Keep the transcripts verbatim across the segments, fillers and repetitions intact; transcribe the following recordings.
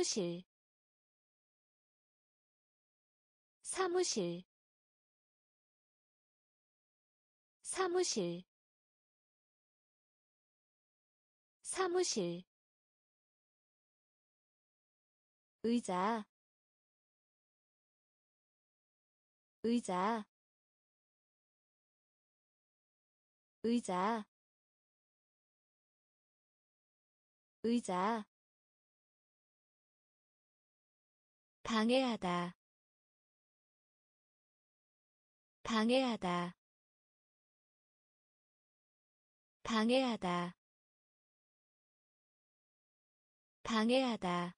사무실 사무실 사무실 사무실 의자 의자 의자 의자 방해하다 방해하다 방해하다 방해하다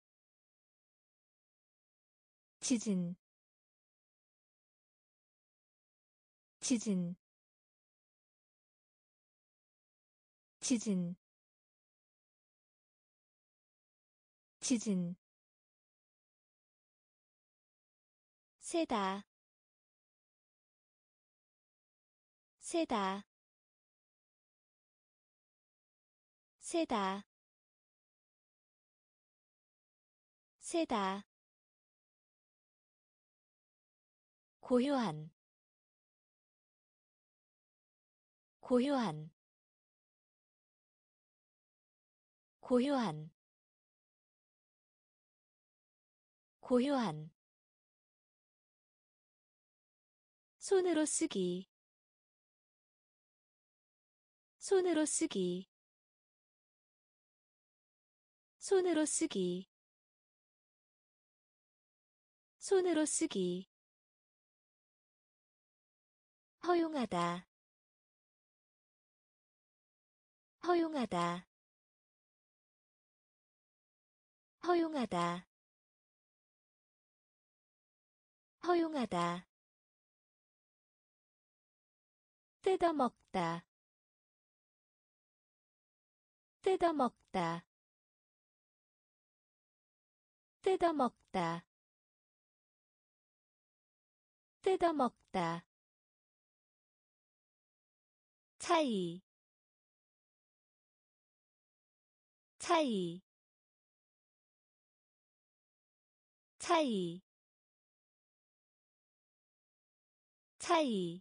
지진 지진 지진 지진 세다 세다 세다 세다 고요한 고요한 고요한 고요한 손으로 쓰기 손으로 쓰기 손으로 쓰기 손으로 쓰기 허용하다 허용하다 허용하다 허용하다 뜯어먹다 뜯어먹다 뜯어먹다 뜯어먹다 차이 차이 차이 차이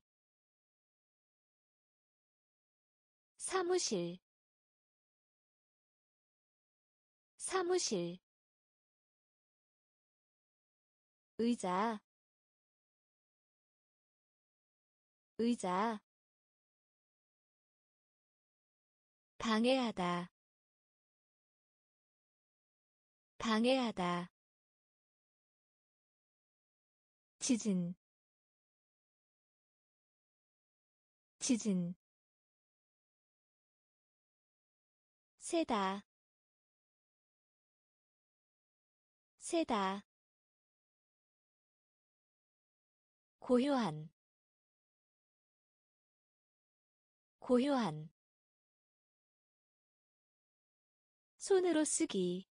사무실 사무실 의자 의자 방해하다 방해하다 지진 지진 세다 세다 고요한 고요한 손으로 쓰기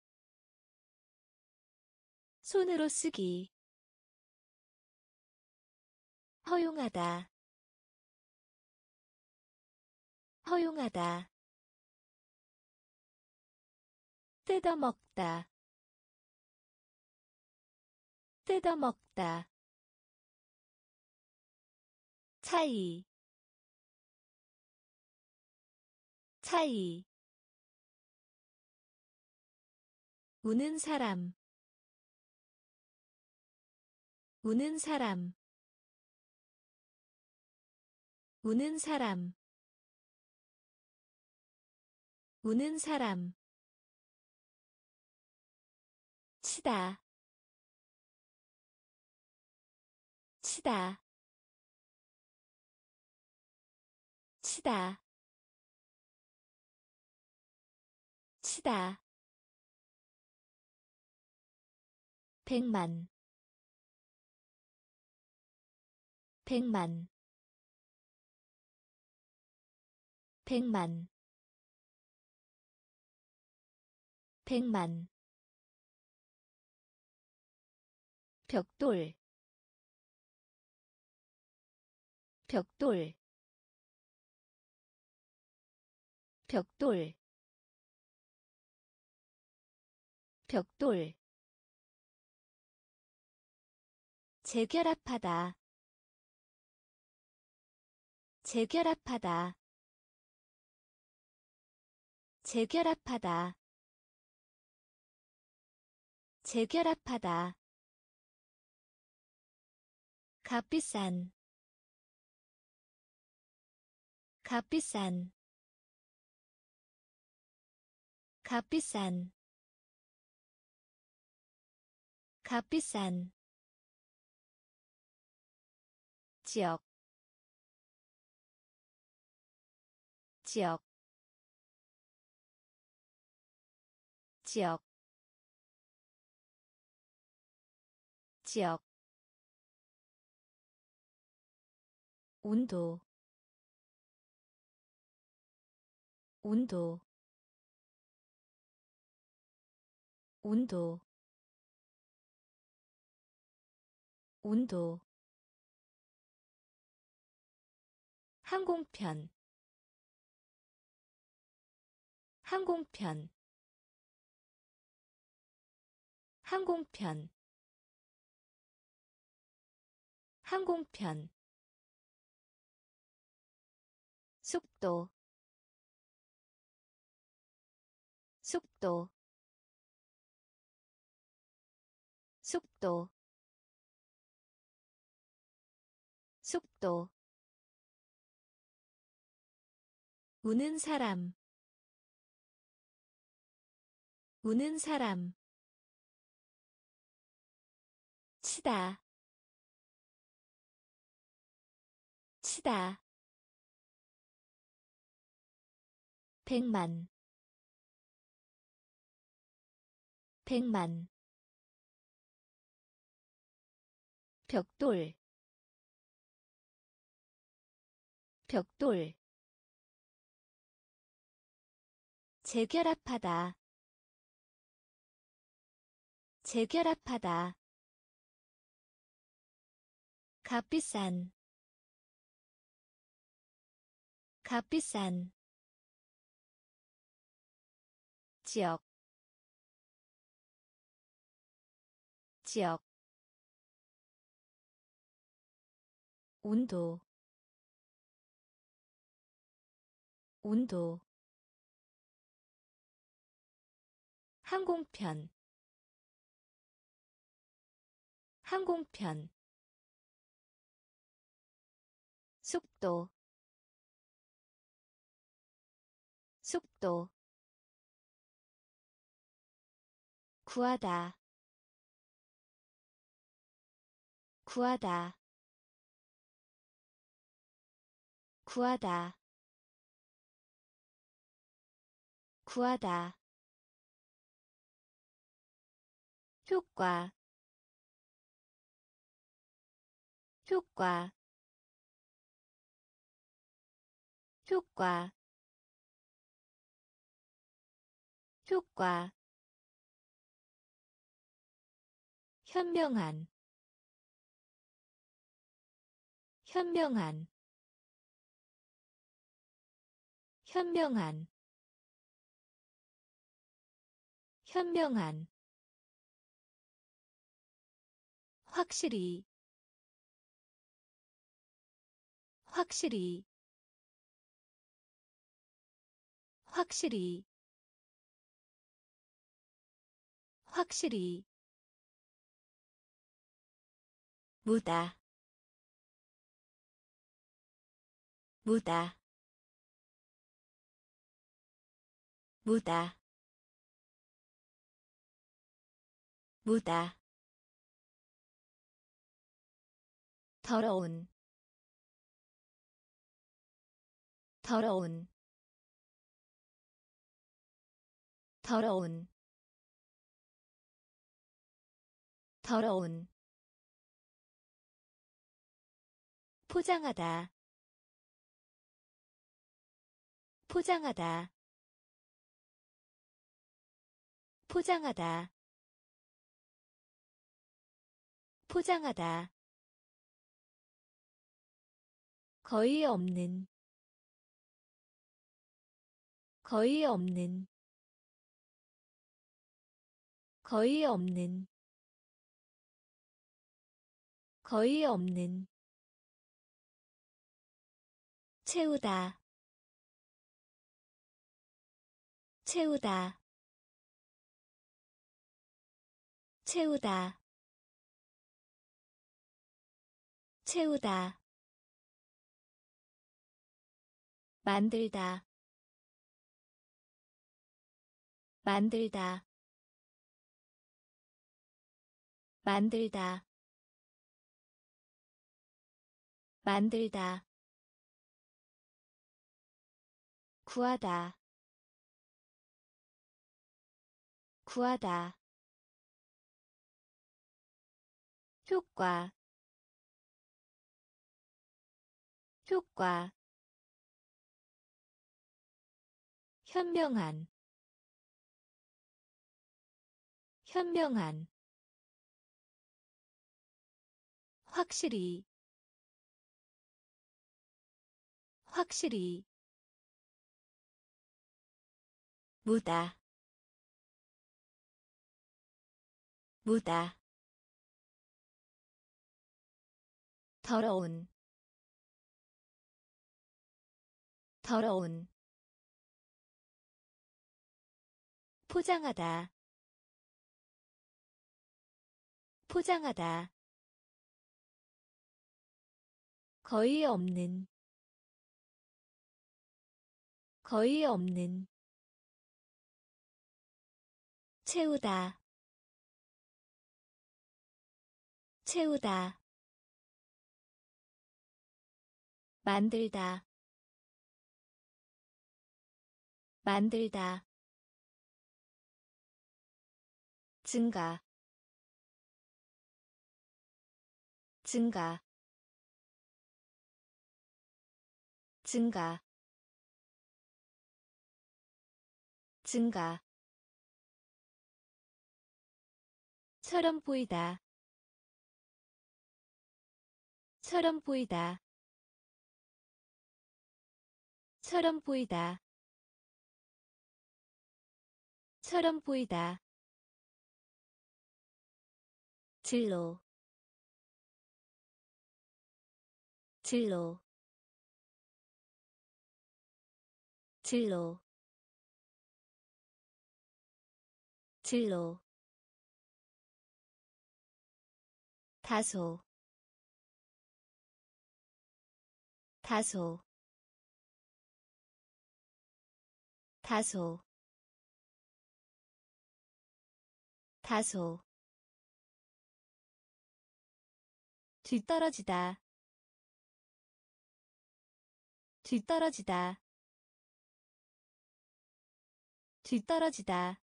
손으로 쓰기 허용하다 허용하다 뜯어먹다 뜯어먹다 차이 차이 우는 사람 우는 사람 우는 사람 우는 사람 치다 치다 치다 치다 백만 백만 백만 백만 벽돌 벽돌 벽돌 벽돌 재결합하다 재결합하다 재결합하다 재결합하다 값비싼 값비싼 값비싼 값비싼 지역 지역 지역 지역 온도 온도 온도 온도 항공편 항공편 항공편 항공편 속도 속도 속도 속도 우는 사람 우는 사람 치다 치다 백만 백만 벽돌 벽돌 재결합하다 재결합하다 값비싼 값비싼 지역 지역 온도 온도 항공편 항공편 속도 속도 구하다 구하다 구하다 구하다 효과 효과 효과 효과 현명한 현명한 현명한 현명한 확실히 확실히 확실히 확실히 무다 무다 무다 무다 더러운 더러운 더러운 더러운 포장하다 포장하다 포장하다 포장하다 거의 없는 거의 없는 거의 없는 거의 없는 채우다 채우다 채우다 채우다 만들다 만들다 만들다 만들다 구하다 구하다 효과 효과 현명한 현명한 확실히 확실히 무다 무다 더러운 더러운 포장하다 포장하다 거의 없는 거의 없는 채우다 채우다 만들다 만들다 증가 증가 증가 증가 처럼 보이다 처럼 보이다 처럼 보이다 처럼 보이다 진로 진로 진로 진로 다소 다소 다소 다소 뒤떨어지다 뒤떨어지다 뒤떨어지다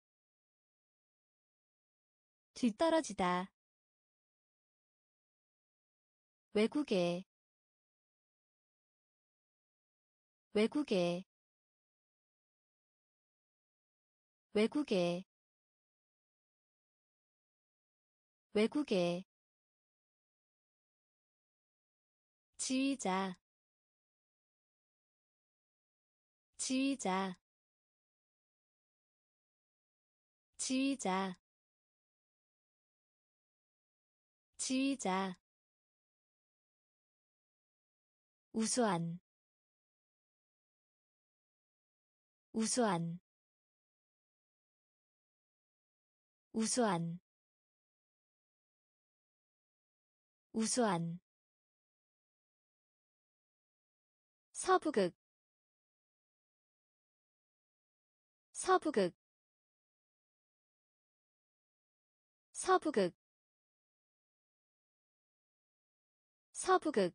뒤떨어지다 외국에 외국에 외국에 외국에 지휘자 지휘자 지휘자 지휘자 우수한 우수한 우수한 우수한 서부극 서부극 서부극 서부극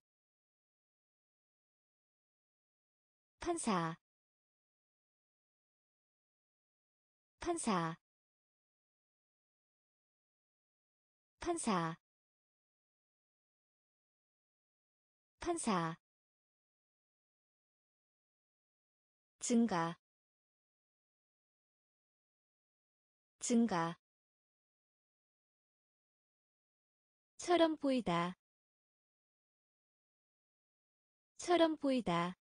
판사 판사 판사 판사 증가 증가 처럼 보이다 처럼 보이다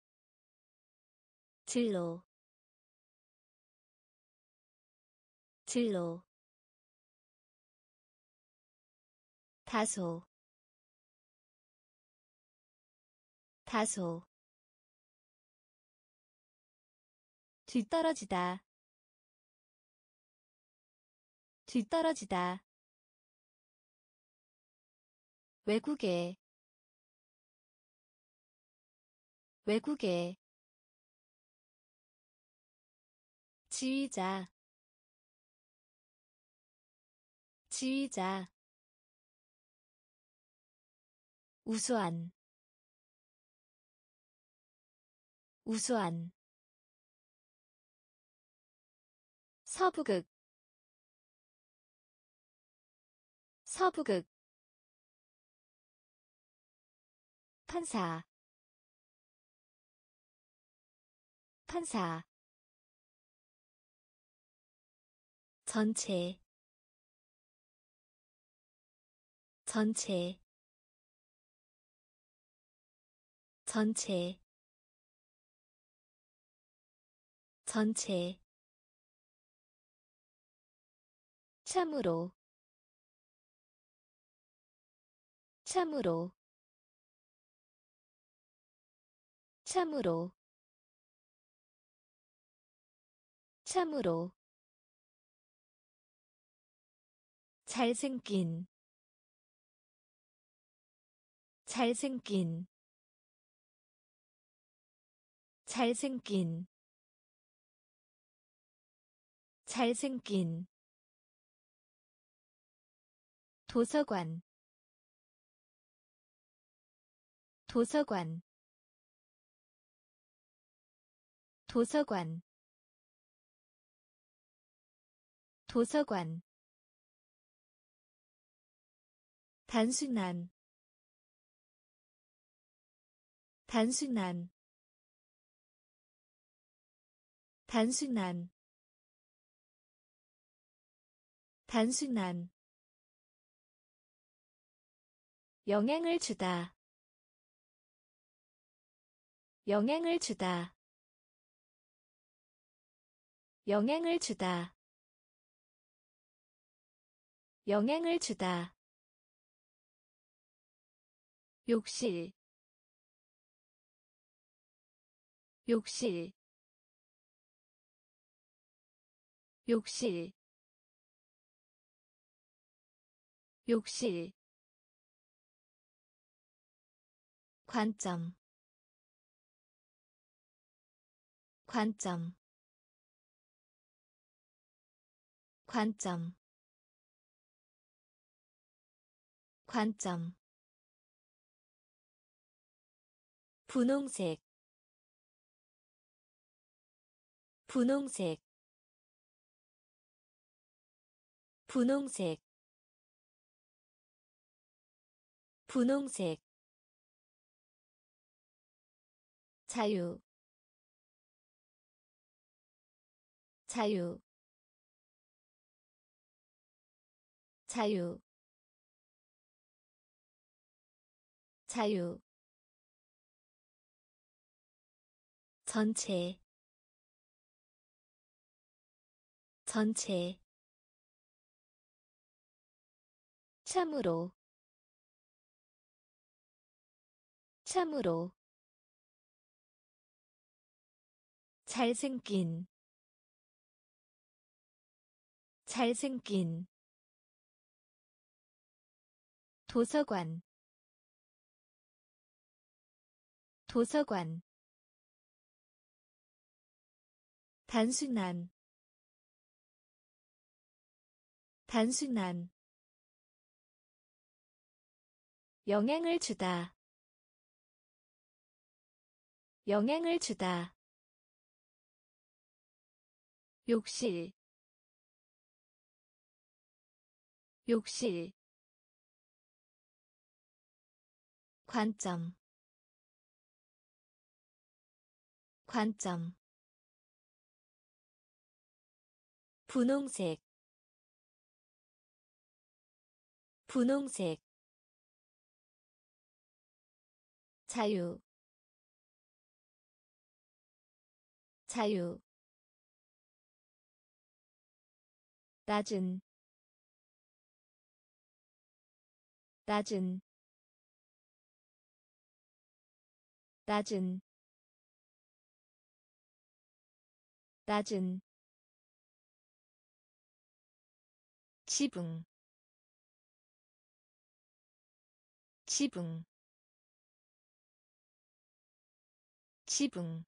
진로 진로 다소 다소 뒤떨어지다 뒤떨어지다 외국에 외국에 지휘자 지휘자 우수한 우수한 서부극 서부극 판사 판사 전체 전체 전체 전체 참으로 참으로 참으로 참으로 잘생긴 잘생긴 잘생긴 잘생긴 도서관 도서관 도서관 도서관 단순한 단순한 단순한 단순한 영향을 주다 영향을 주다 영향을 주다 영향을 주다 욕실 욕실 욕실 욕실 관점 관점 관점 관점 분홍색 분홍색 분홍색 분홍색 자유 자유 자유 자유 전체 전체 참으로 참으로 잘생긴 잘생긴 도서관 도서관 단순한 단순한 영향을 주다 영향을 주다 욕실 욕실 관점 관점 분홍색 분홍색 자유 자유 낮은 낮은 낮은 낮은 지붕 지붕 지붕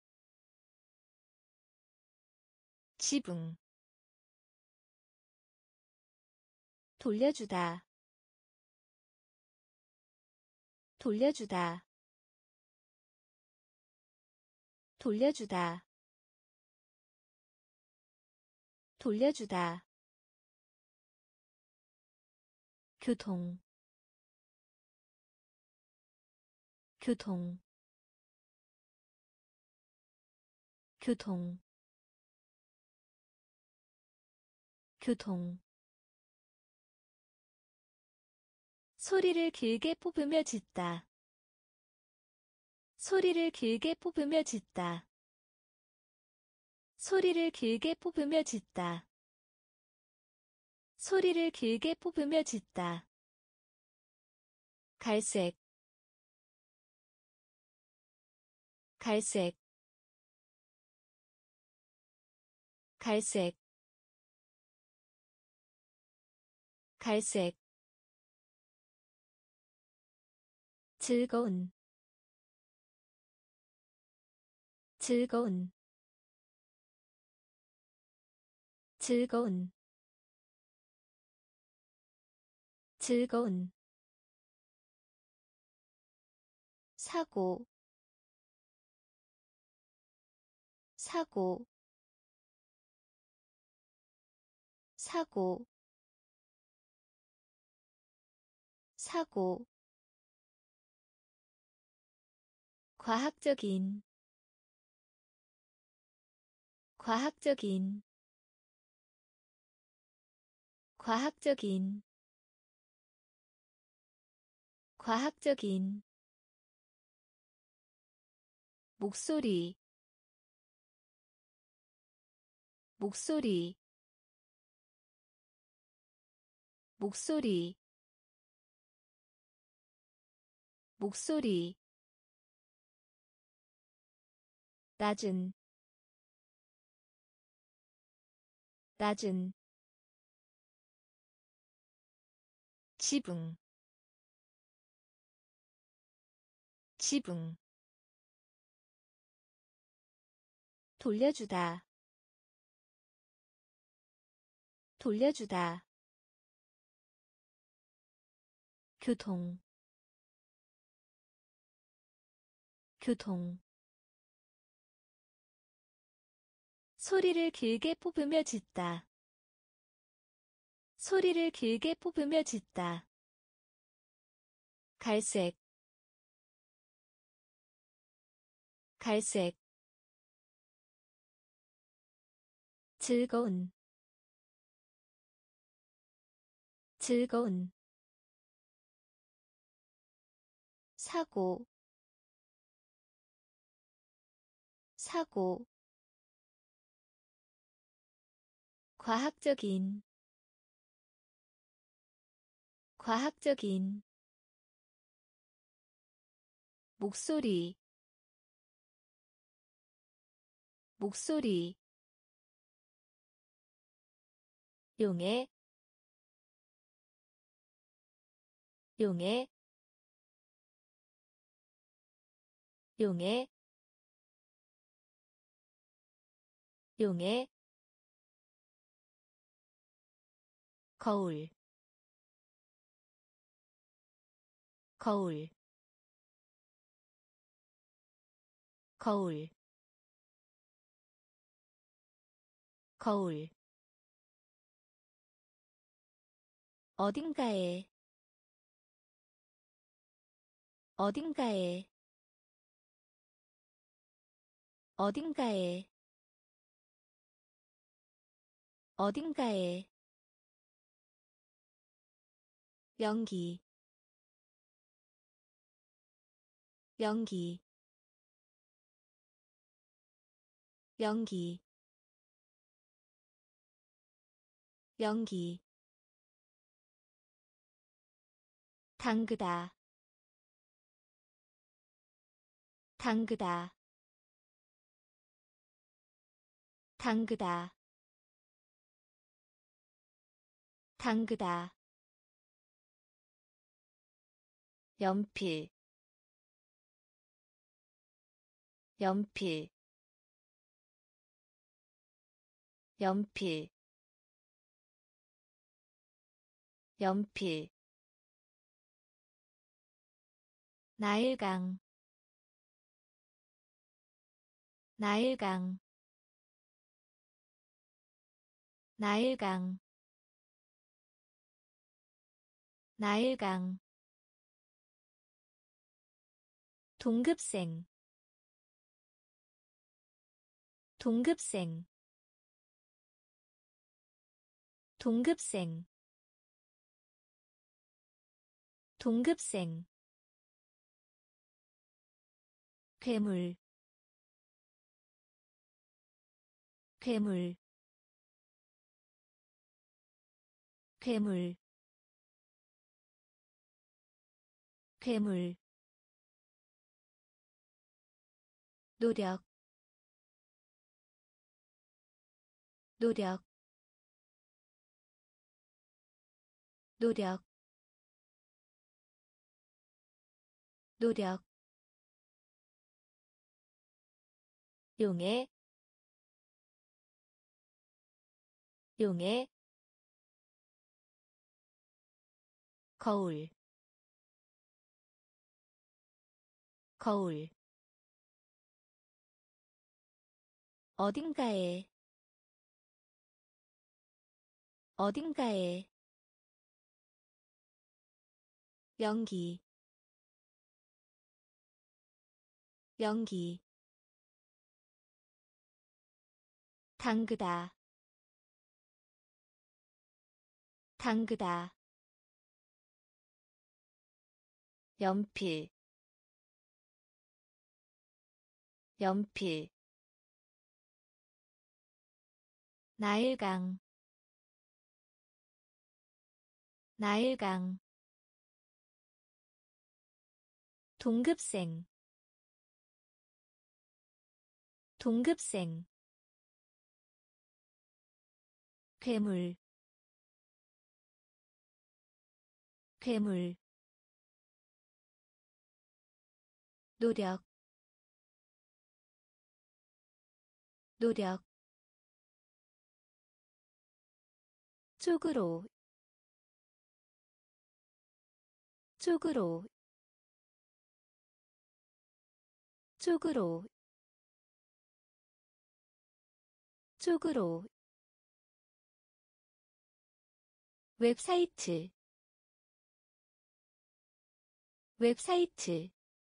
지붕 돌려주다 돌려주다 돌려주다 돌려주다 교통 교통 교통 교통 소리를 길게 뽑으며 짖다 소리를 길게 뽑으며 짖다 소리를 길게 뽑으며 짖다 소리를 길게 뽑으며 짖다 갈색 갈색 갈색 갈색 즐거운 즐거운 즐거운 즐거운 사고 사고 사고 사고 과학적인 과학적인 과학적인 과학적인 목소리 목소리 목소리 목소리 낮은 낮은 지붕 지붕 돌려주다 돌려주다 교통 교통 소리를 길게 뽑으며 짖다 소리를 길게 뽑으며 짖다 갈색 갈색 즐거운 즐거운 사고 사고 과학적인 과학적인 목소리 목소리 용해 용해 용해 용해 거울 거울 거울 거울 어딘가에 어딘가에 어딘가에 어딘가에 연기 연기 연기 연기 담그다 담그다 담그다 담그다 연필 연필 연필 연필 나일강 나일강 나일강 나일강 동급생 동급생 동급생 동급생 괴물 괴물 괴물 괴물 노력 노력 노력 노력 용해 용해 거울 거울 어딘가에 어딘가에 연기 연기 담그다 담그다 연필 연필 나일강 나일강 동급생 동급생 괴물 괴물 노력 노력 쪽으로 쪽으로 쪽으로 쪽으로 웹사이트 웹사이트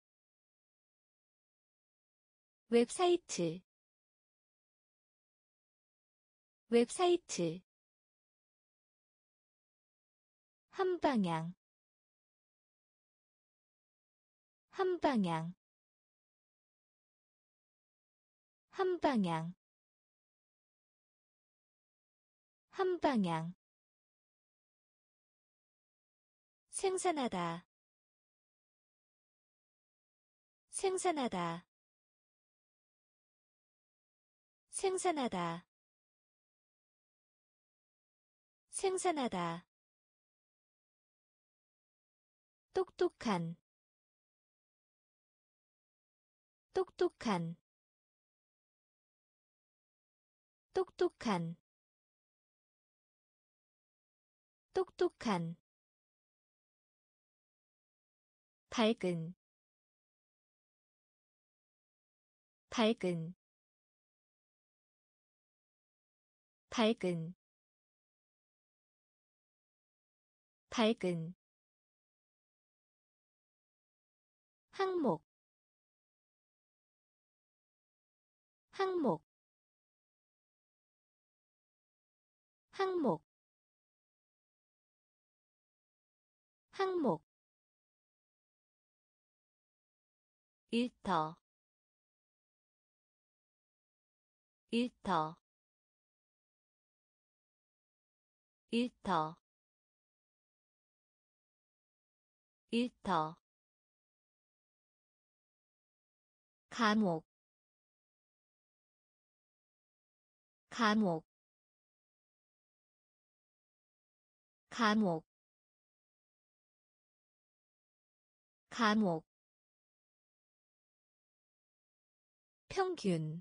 웹사이트 웹사이트 한방향 한방향 한방향 한방향 생산하다 생산하다 생산하다 생산하다 똑똑한 똑똑한 똑똑한 똑똑한 밝은 밝은 밝은 밝은 항목 항목 항목 항목 일터 일터 일터 일터 감옥 감옥 감옥 감옥 평균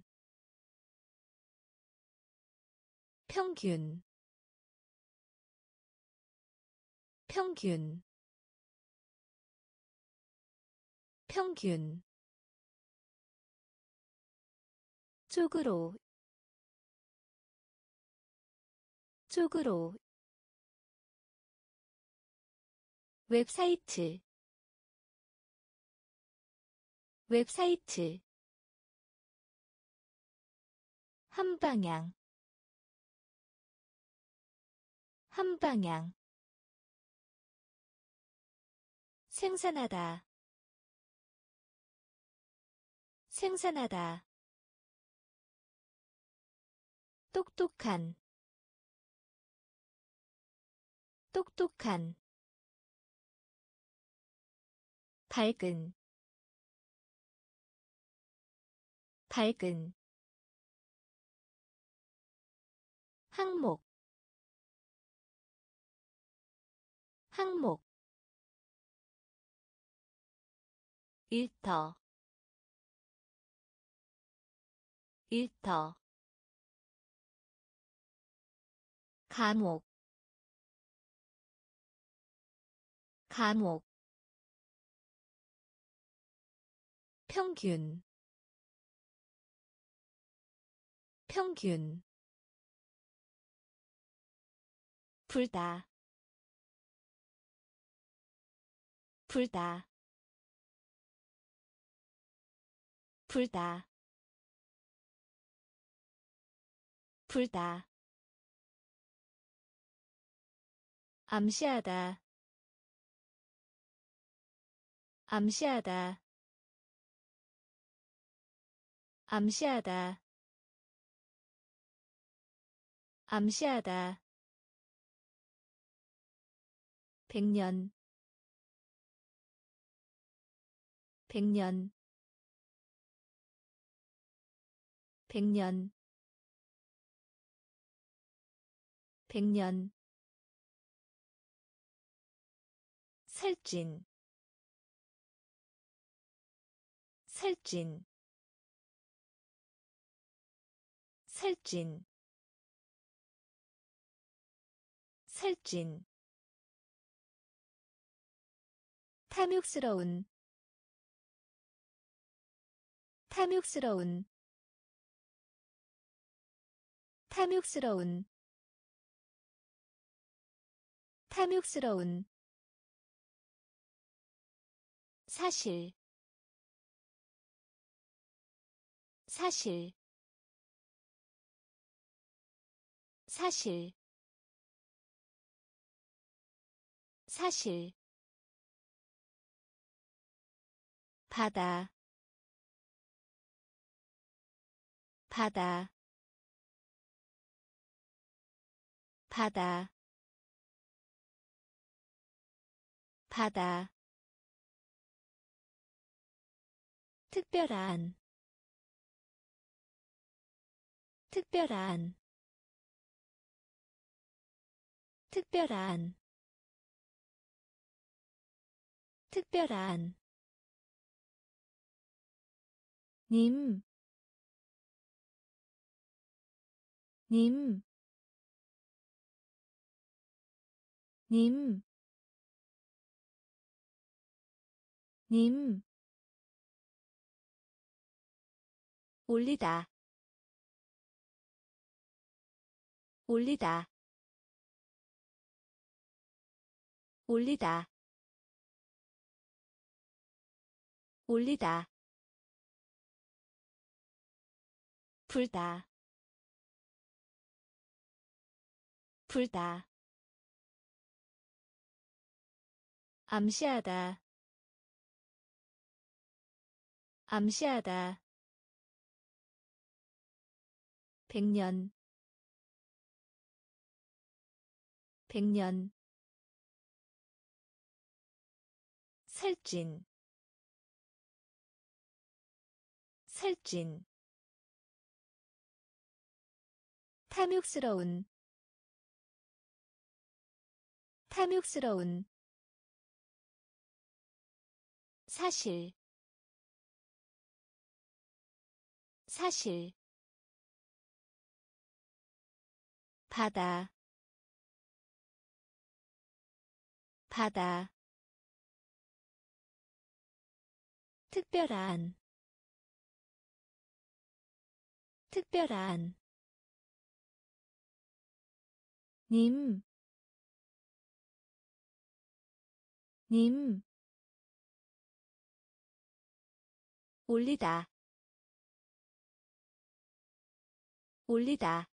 평균 평균 평균 쪽으로 쪽으로 웹사이트 웹사이트 한방향 한방향 생산하다 생산하다 똑똑한 똑똑한 밝은 밝은 항목 항목 일터 일터 감옥 감옥 평균 평균 불다 불다 불다 불다 암시하다 암시하다 암시하다 암시하다 백년 백년 백년 백년 살찐 살찐 살찐 살찐 탐욕스러운 탐욕스러운 탐욕스러운 탐욕스러운 사실 사실 사실 사실 바다 바다 바다 바다 특별한 특별한 특별한 특별한 님, 님, 님, 님, 올리다, 올리다, 올리다, 올리다, 불다, 불다, 암시하다, 암시하다, 백년, 백년 살찐 살찐 탐욕스러운 탐욕스러운 사실 사실 바다 바다 특별한 특별한 님, 님, 올리다, 올리다,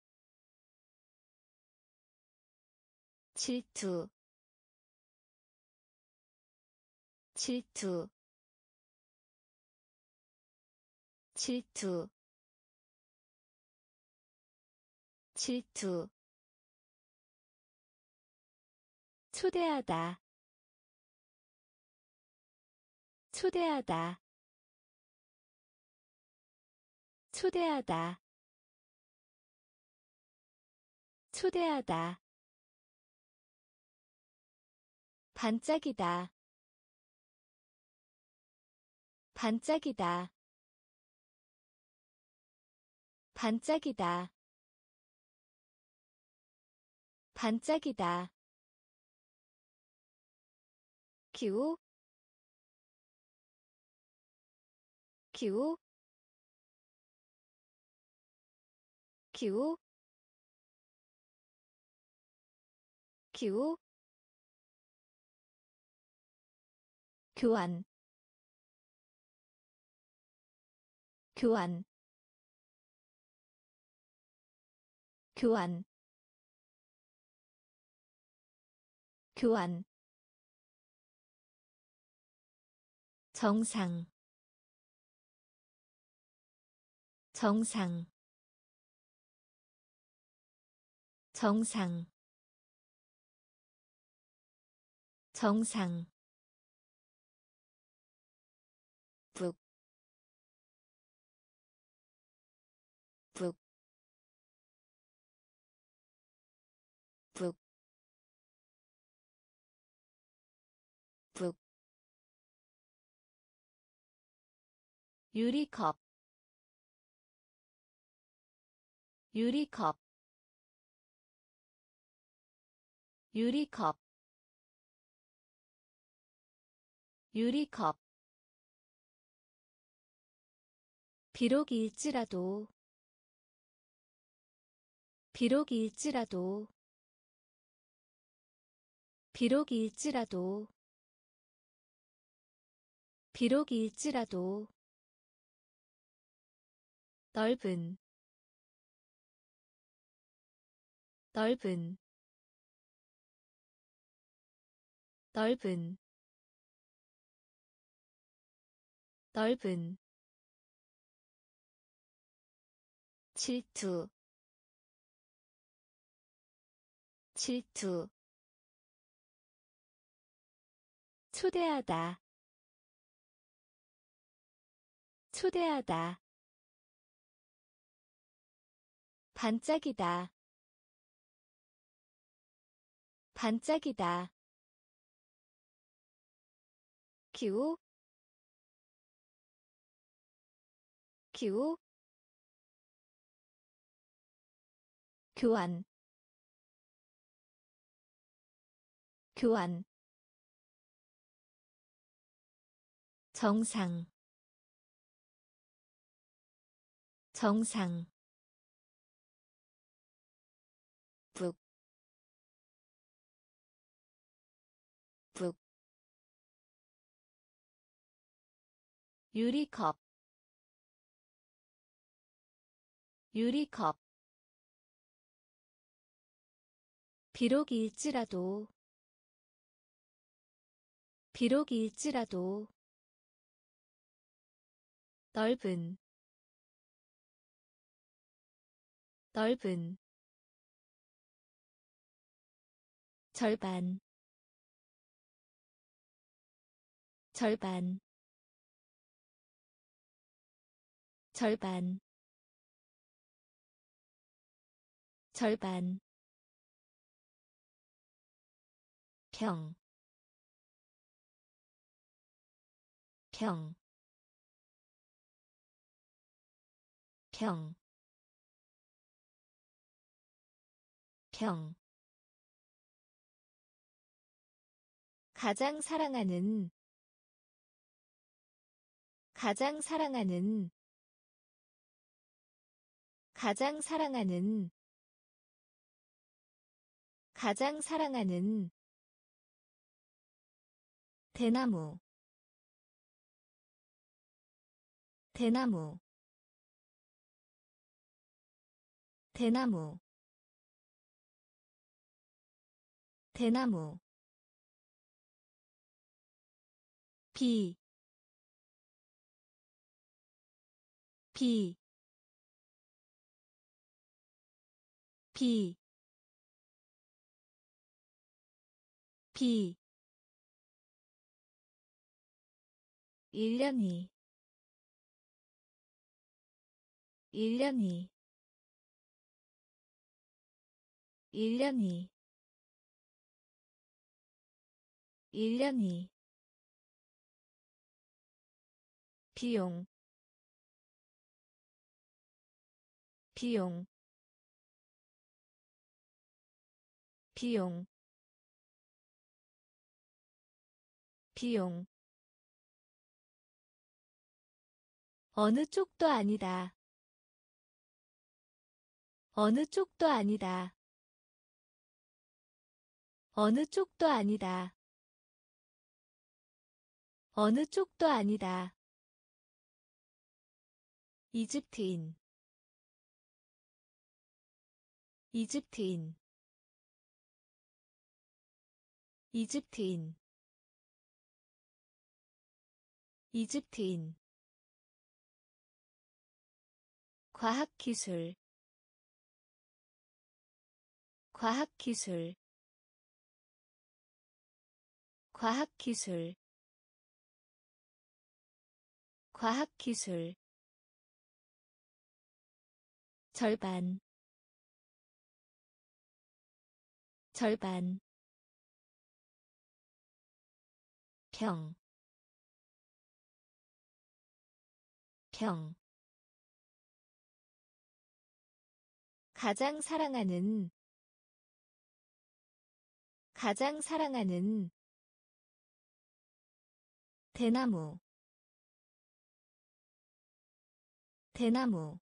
질투, 질투, 질투, 질투, 초대하다, 초대하다, 초대하다, 초대하다, 반짝이다, 반짝이다, 반짝이다, 반짝이다, 기호, 기호, 기호, 기호, 교환, 교환, 교환, 교환, 정상, 정상, 정상, 정상, 북, 북, 북, 북, 유리컵, 유리컵, 유리컵, 유리컵, 비록일지라도, 비록일지라도, 비록일지라도, 비록일지라도, 넓은, 넓은, 넓은, 넓은, 질투, 질투, 초대하다, 초대하다, 반짝이다, 반짝이다, 기호, 기호, 교환, 교환, 정상, 정상, 북, 북, 유리컵, 유리컵, 비록일지라도, 비록일지라도, 넓은, 넓은, 절반 절반 절반 절반 평, 평, 평, 평. 가장 사랑하는, 가장 사랑하는, 가장 사랑하는, 가장 사랑하는 대나무, 대나무, 대나무, 대나무. 비, 비, 비, 비. 일 년이, 일 년이, 일 년이, 일 년이. 비용, 비용, 비용, 비용. 어느 쪽도 아니다. 어느 쪽도 아니다. 어느 쪽도 아니다. 어느 쪽도 아니다. 이집트인, 이집트인, 이집트인, 이집트인. 과학기술, 과학기술, 과학기술, 과학기술. 절반, 절반, 평, 평. 가장 사랑하는, 가장 사랑하는 대나무, 대나무.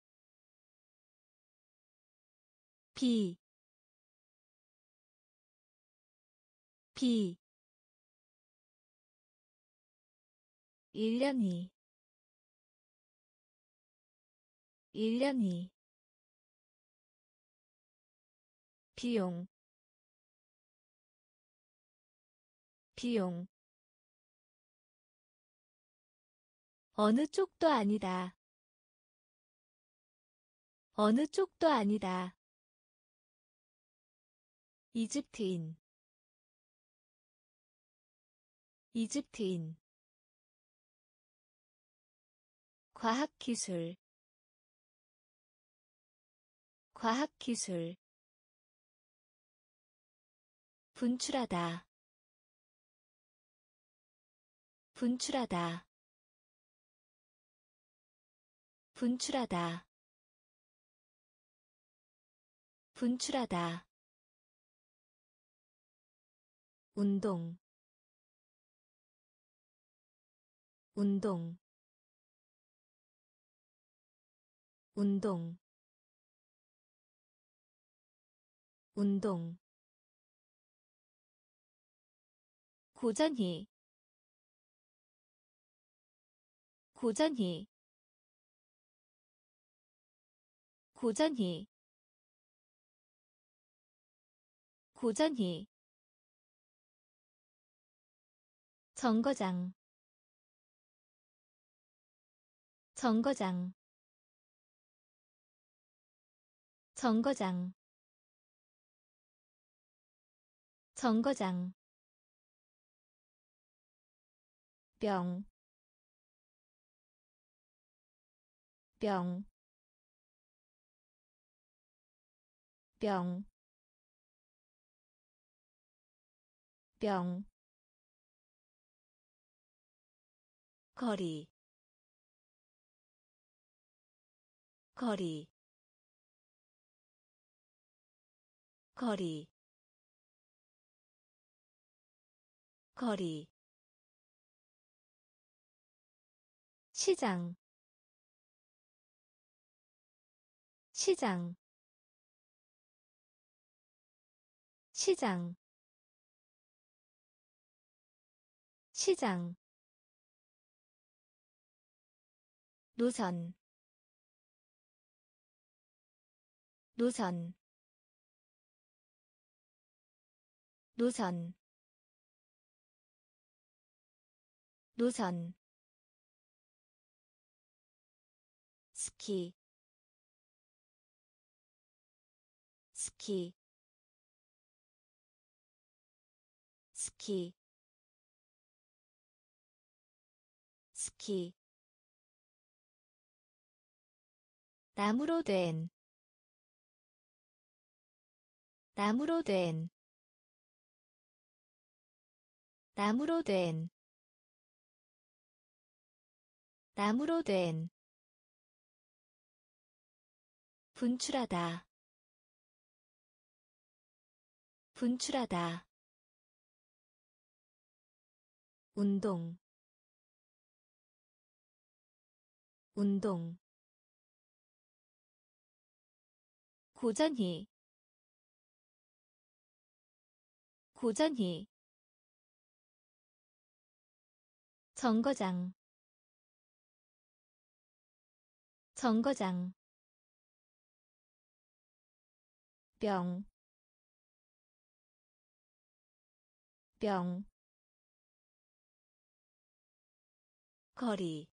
비, 비. 일 년이, 일 년이. 비용, 비용. 어느 쪽도 아니다. 어느 쪽도 아니다. 이집트인, 이집트인. 과학기술, 과학기술. 분출하다, 분출하다, 분출하다, 분출하다. 운동, 운동, 운동, 운동. 고전히, 고전히, 고전히, 고전히. 정거장, 정거장, 정거장, 정거장 뿅, 뿅, 뿅, 뿅, 거리, 거리, 거리, 거리, 시장, 시장, 시장, 시장, 노선, 노선, 노선, 노선, 스키, 스키, 스키, 스키, 나무로 된, 나무로 된, 나무로 된, 나무로 된, 분출하다, 분출하다, 운동, 운동, 고전히, 고전히, 정거장, 정거장, 뿅, 뿅, 거리,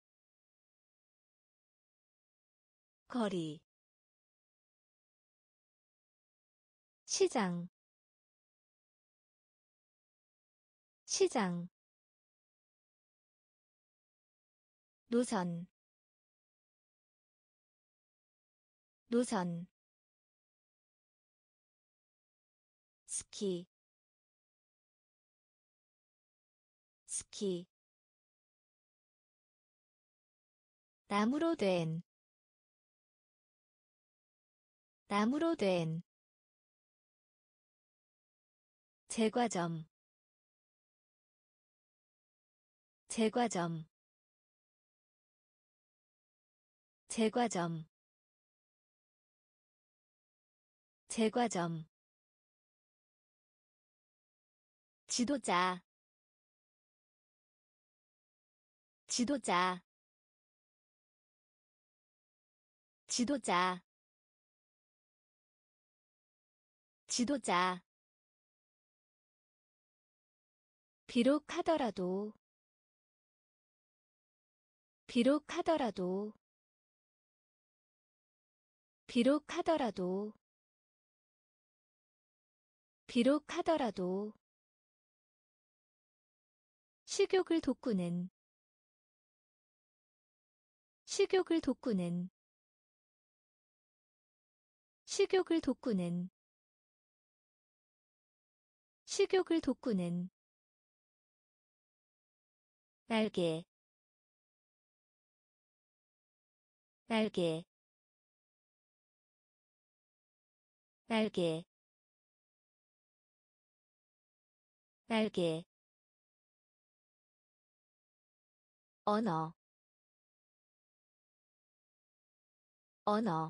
거리, 시장, 시장, 노선, 노선, 스키, 스키, 나무로 된, 나무로 된, 제과점, 제과점, 제과점, 제과점, 지도자, 지도자, 지도자, 지도자, 비록 하더라도, 비록 하더라도, 비록 하더라도, 비록 하더라도, 식욕을 돋구는, 식욕을 돋구는, 식욕을 돋구는, 식욕을 돋구는, 날개, 날개, 날개, 날개, 언어, 언어,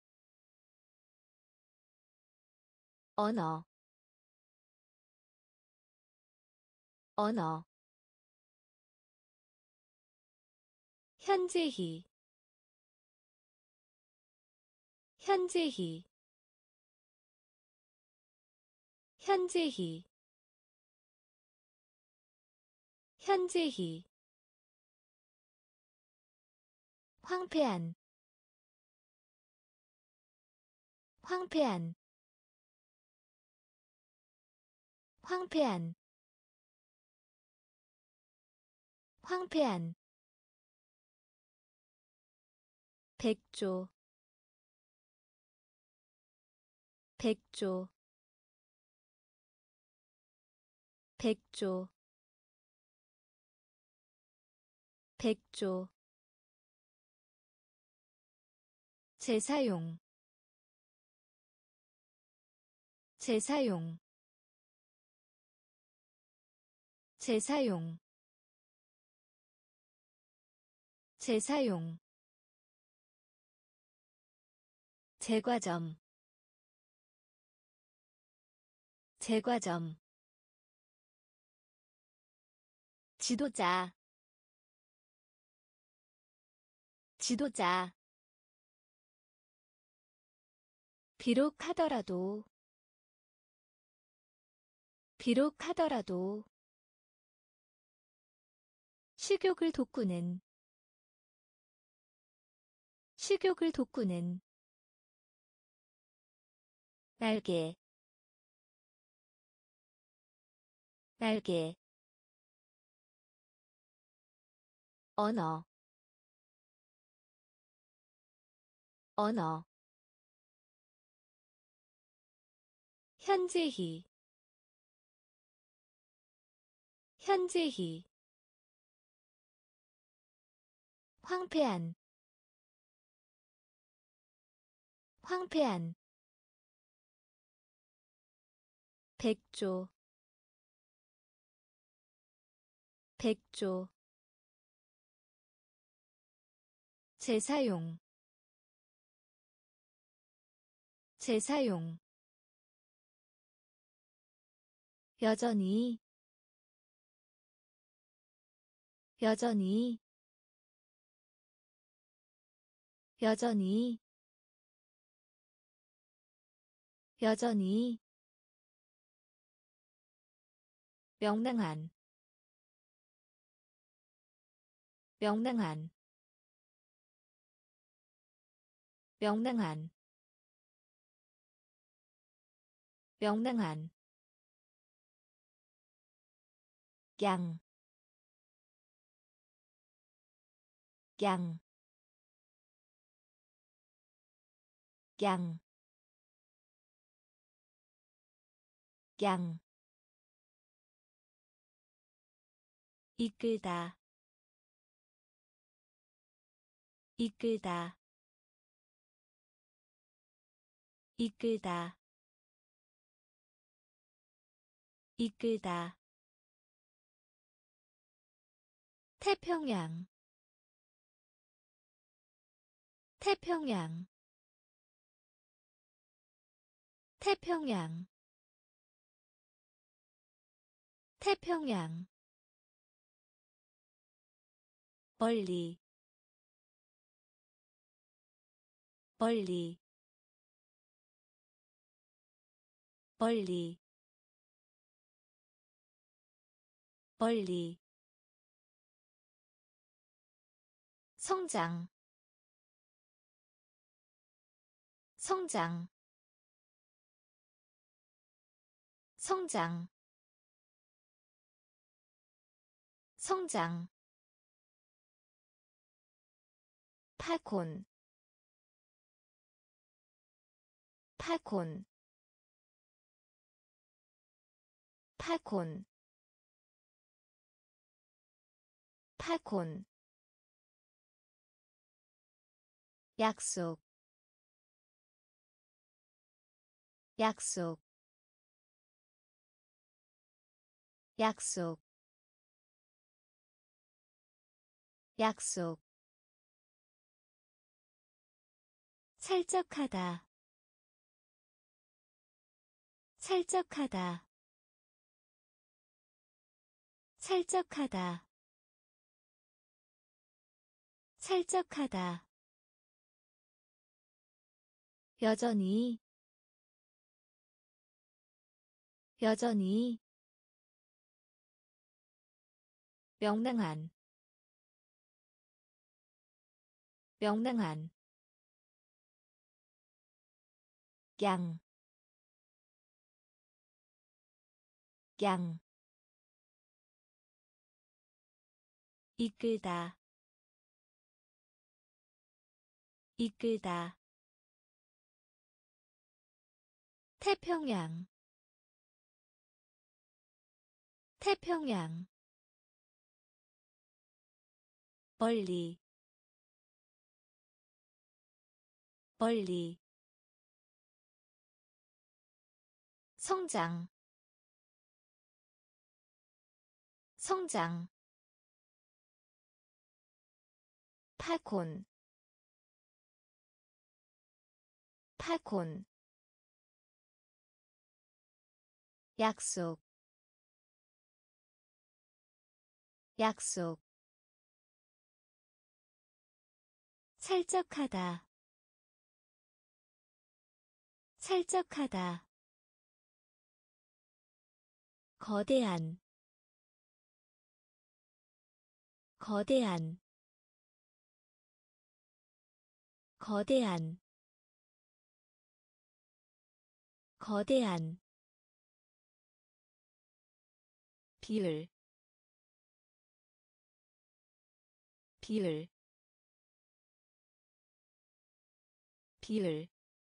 언어, 언어, 현재히, 현재히, 현재히, 현재히, 황폐한, 황폐한, 황폐한 황폐한 백조 백조 백조 백조 재사용 재사용 재사용 재사용 제과점 제과점 지도자 지도자 비록 하더라도 비록 하더라도 식욕을 돋구는 식욕을 돋구는 날개 날개 언어 언어 현재히 현재히 황폐한 황폐한 백조 백조 재사용 재사용 여전히 여전히 여전히 여전히 명랑한 명랑한 명랑한 명랑한 양, 양, 양, 양, 이끌다, 이끌다, 이끌다, 이끌다. 태평양 태평양 태평양 태평양 멀리 멀리 멀리 멀리 성장 성장 성장 성장 파콘 파콘 파콘 파콘 약속 약속 약속 약속 살짝하다 살짝하다 살짝하다 살짝하다 여전히 여전히 명랑한 명랑한 양, 양 이끌다 이끌다 태평양 태평양 멀리 멀리 성장 성장 파콘 파콘 약속 약속 살적하다 살적하다 거대한 거대한 거대한 거대한 비율 비율 비율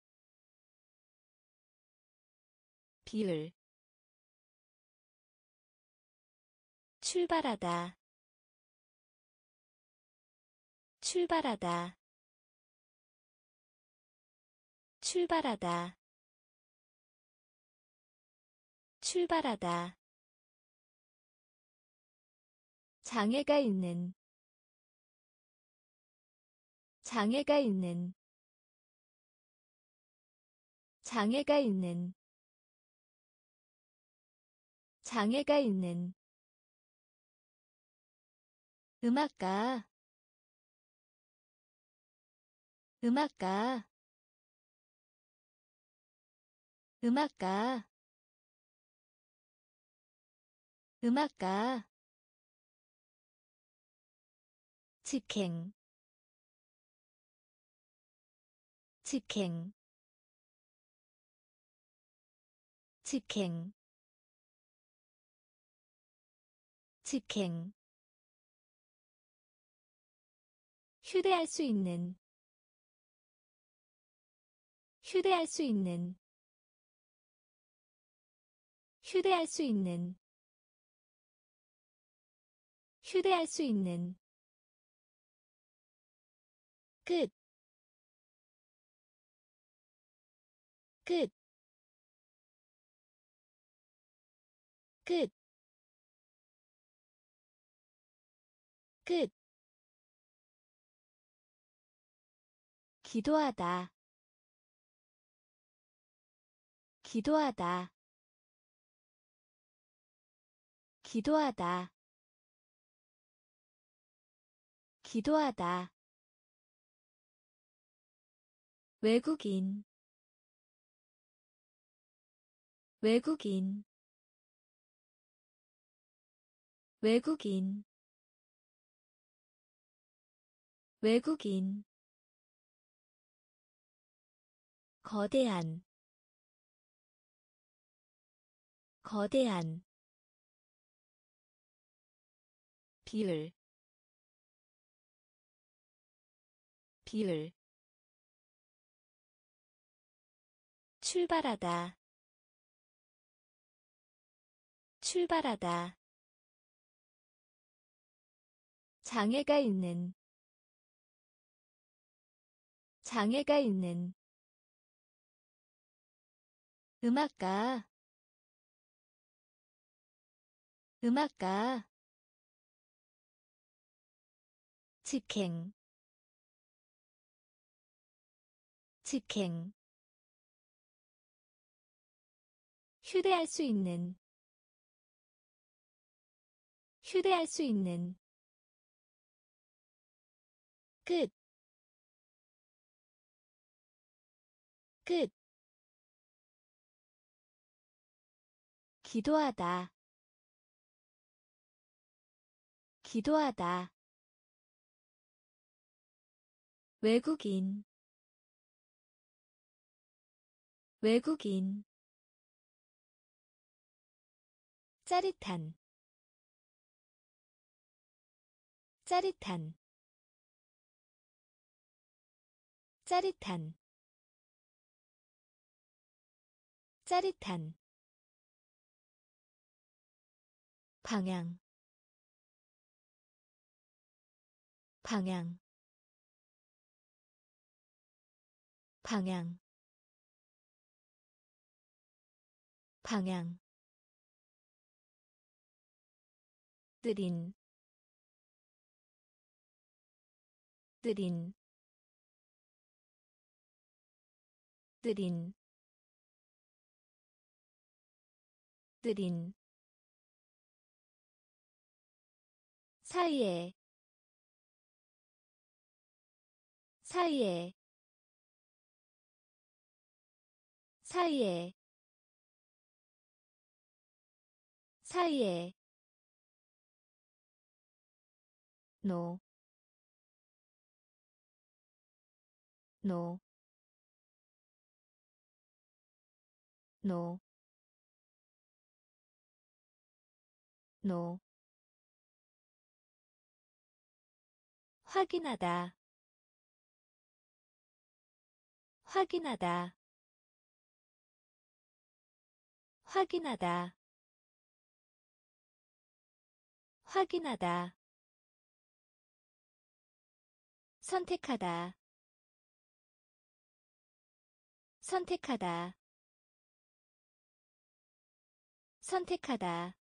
비율 출발하다 출발하다 출발하다 출발하다 장애가 있는 장애가 있는 장애가 있는 장애가 있는 음악가 음악가 음악가 음악가 직행 직행 직행 직행 휴대할 수 있는 휴대할 수 있는 휴대할 수 있는 휴대할 수 있는 끝 끝 끝 끝 기도하다 기도하다 기도하다 기도하다 외국인 외국인 외국인 외국인 거대한 거대한 비율 비율 출발하다 출발하다 장애가 있는 장애가 있는 음악가 음악가 직행 직행 휴대할 수 있는 휴대할 수 있는 끝 끝 기도하다 기도하다 외국인 외국인 짜릿한 짜릿한 짜릿한 짜릿한 방향 방향 방향 방향 느린 느린 느린 느린 사이에 사이에 사이에 사이에 노, 노, 노, 노. 확인하다 확인하다 확인하다 확인하다 선택하다 선택하다 선택하다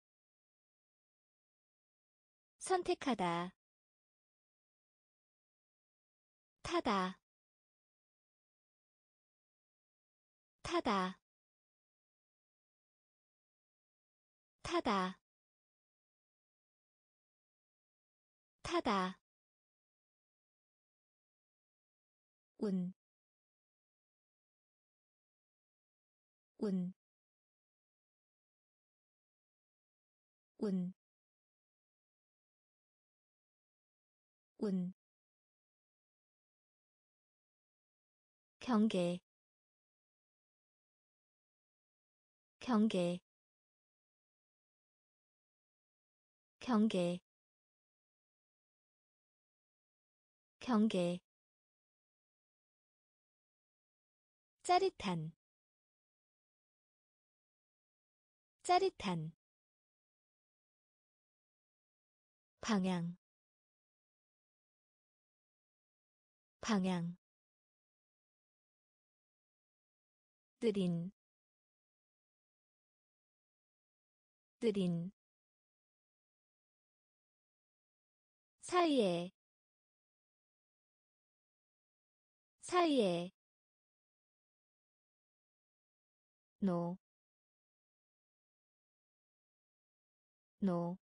선택하다 타다 타다 타다 타다 운, 운, 운, 운. 경계, 경계, 경계, 경계. 짜릿한 짜릿한 방향 방향 느린 느린 사이에 사이에 노, 노.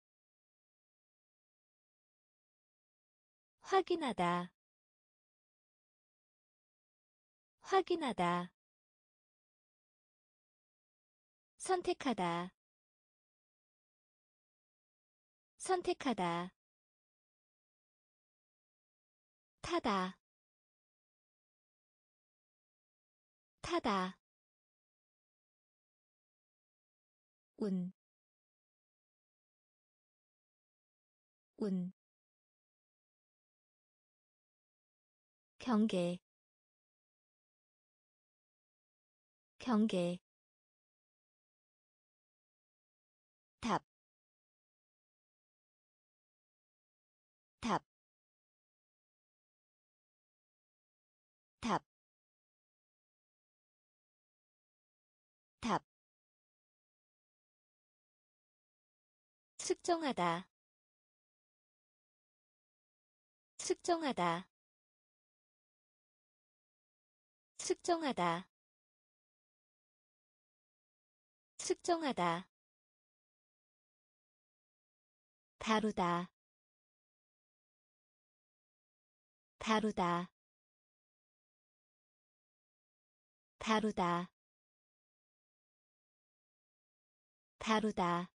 확인하다 확인하다 선택하다 선택하다 타다 타다 운, 운. 경계, 경계. 답, 답, 답, 답. 측정하다 측정하다 측정하다 측정하다 다루다 다루다 다루다 다루다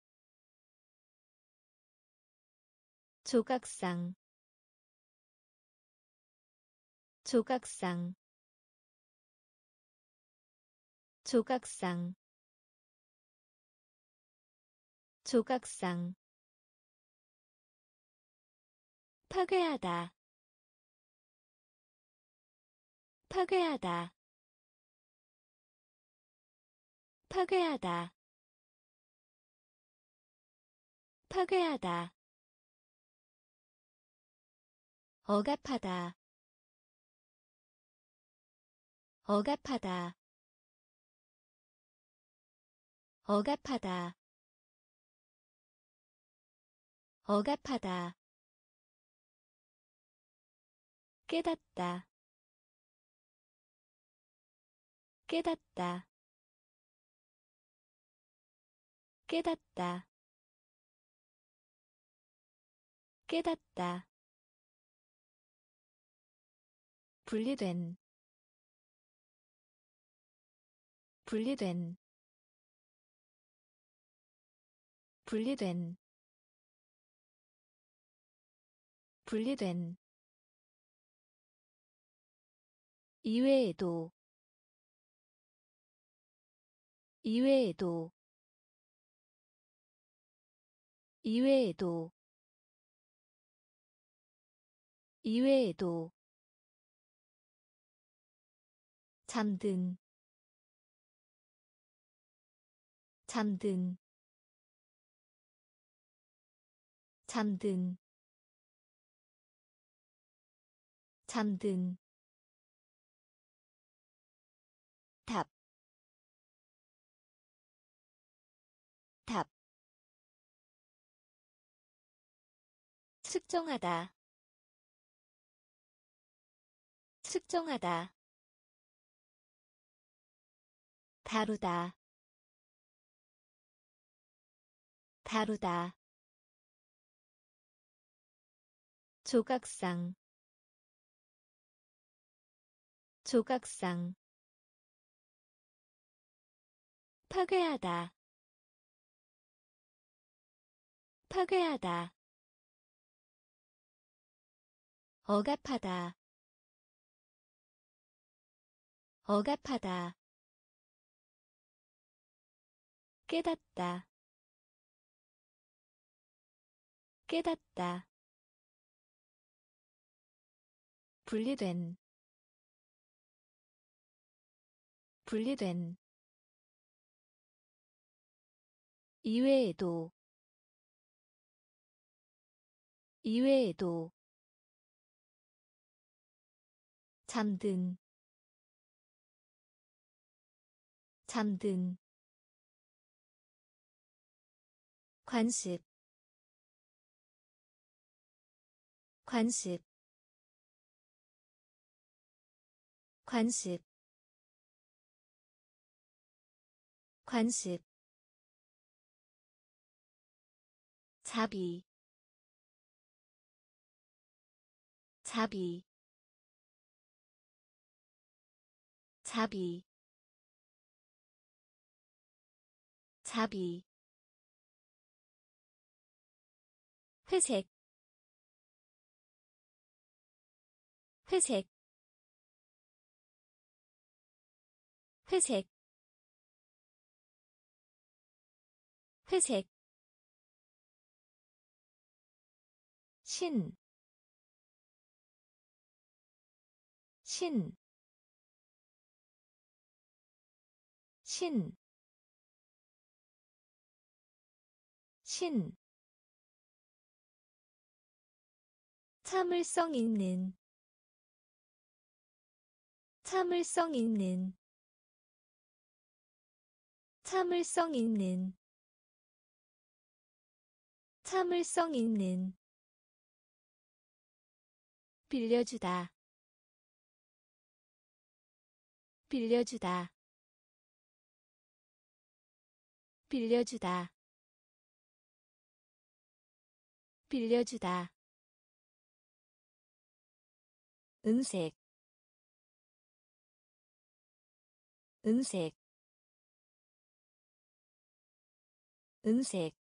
조각상 조각상 조각상 조각상 파괴하다 파괴하다 파괴하다 파괴하다 억압하다 억압하다 억압하다 억압하다 깨닫다 깨닫다 깨닫다 깨닫다 분리된 분리된 분리된 분리된 이외에도 이외에도 이외에도 이외에도 잠든 잠든 잠든 잠든 답, 답, 측정하다, 측정하다, 다루다, 다루다, 조각상, 조각상, 파괴하다, 파괴하다, 억압하다, 억압하다, 깨닫다, 깨닫다, 분리된, 분리된, 이외에도, 이외에도, 잠든, 잠든, 관습, 관습, 관습, 관습, 자비, 자비, 자비, 자비, 회색, 회색, 회색, 회색, 신, 신, 신, 신, 참을성 있는, 참을성 있는, 참을성 있는, 참을성 있는, 빌려주다, 빌려주다, 빌려주다, 빌려주다, 은색, 은색, 은색,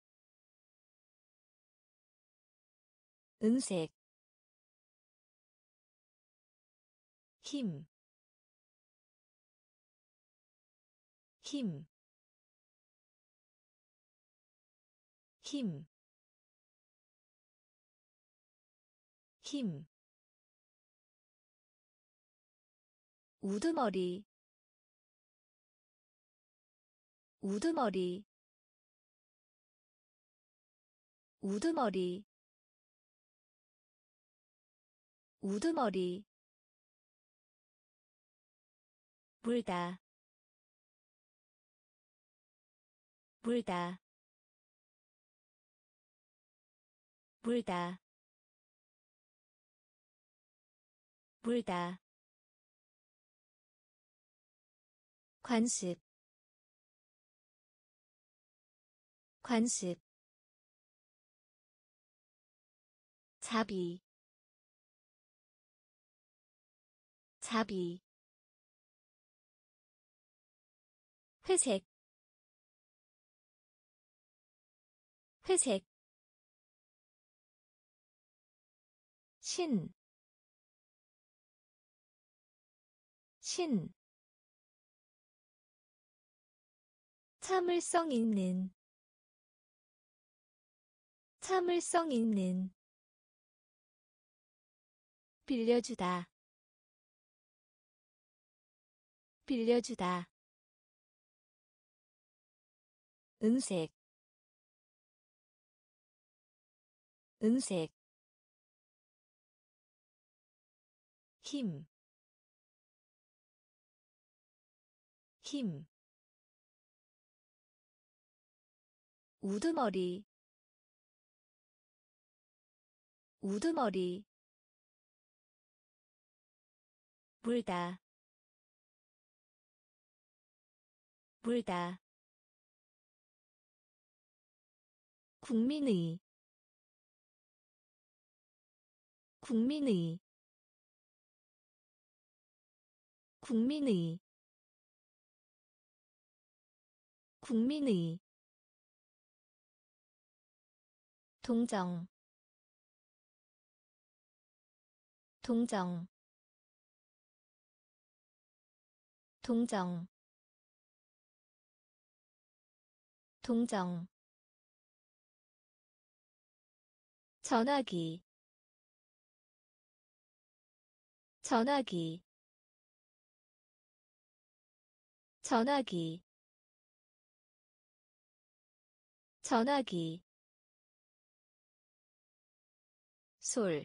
은색, 힘, 힘, 힘, 힘, 우두머리, 우두머리, 우두머리, 우두머리, 물다, 물다, 물다, 물다, 관습, 관습, 자비, 자비, 회색, 회색, 신, 신, 참을성 있는, 참을성 있는, 빌려주다, 빌려주다, 은색, 은색, 힘, 힘, 우두머리, 우두머리, 물다, 물다, 국민의, 국민의, 국민의, 국민의, 동정, 동정, 동정, 동정, 전화기, 전화기, 전화기, 전화기, 솔,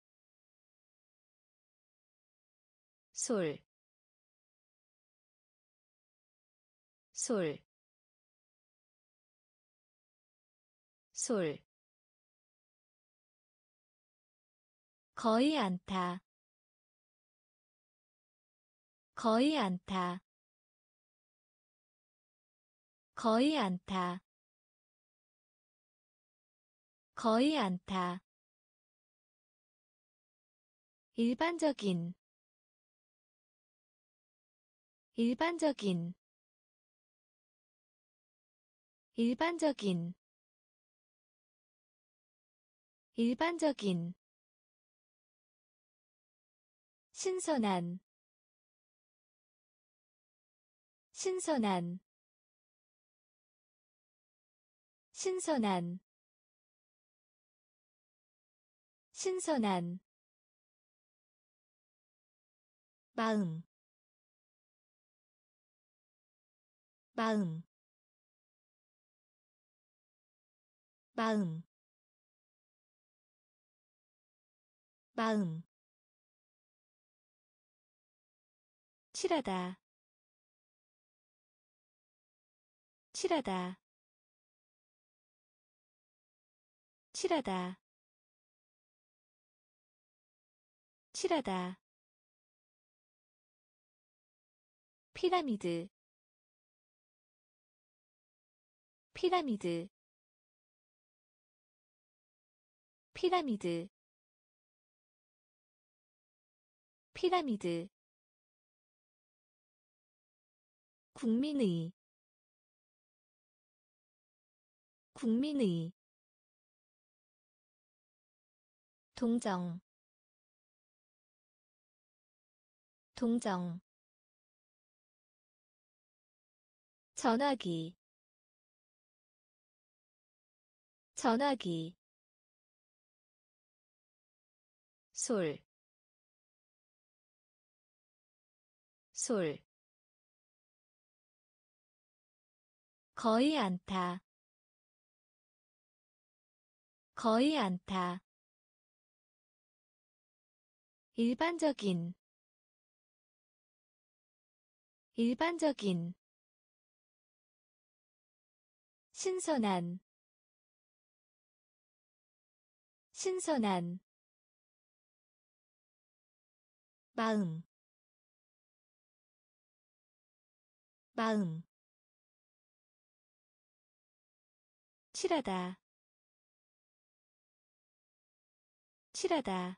솔, 솔, 솔, 거의 않다, 거의 않다, 거의 않다, 거의 않다, 일반적인, 일반적인, 일반적인, 일반적인, 신선한, 신선한, 신선한, 신선한, 마음, 마음, 마음, 마음, 칠하다, 칠하다, 칠하다, 칠하다, 피라미드, 피라미드, 피라미드, 피라미드, 국민의, 국민의, 동정, 동정, 전화기, 전화기 솔, 솔 거의 않다 거의 않다 일반적인 일반적인 신선한 신선한 마음 마음 칠하다 칠하다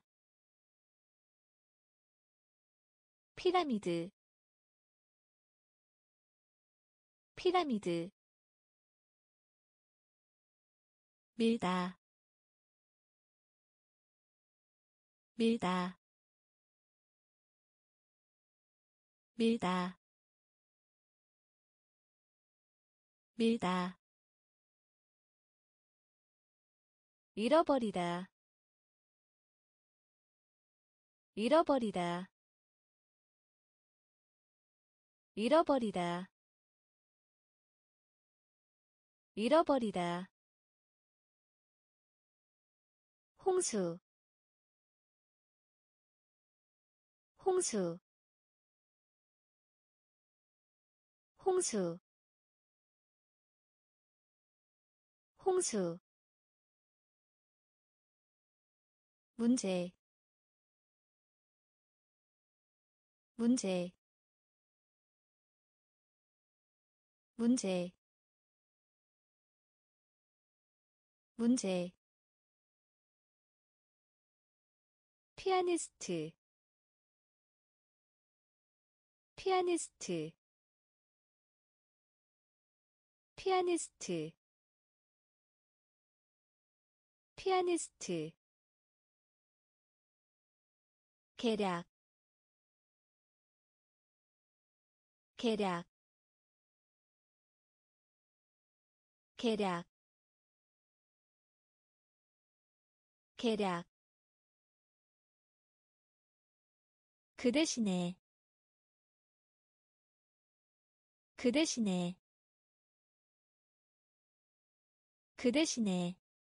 피라미드 피라미드 밀다 밀다 밀다 밀다 잃어버리다 잃어버리다 잃어버리다 잃어버리다 홍수 홍수 홍수 홍수 문제 문제 문제 문제 피아니스트 피아니스트 피아니스트 피아니스트 계략 계략 계략 계략 그 대신에 그 대신에 그 대신에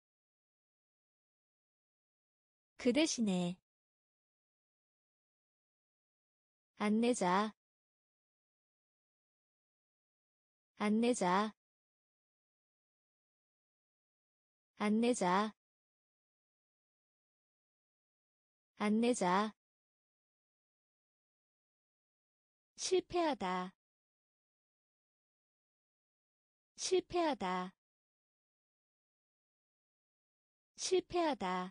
그 대신에 안내자 안내자 안내자 안내자 실패하다 실패하다 실패하다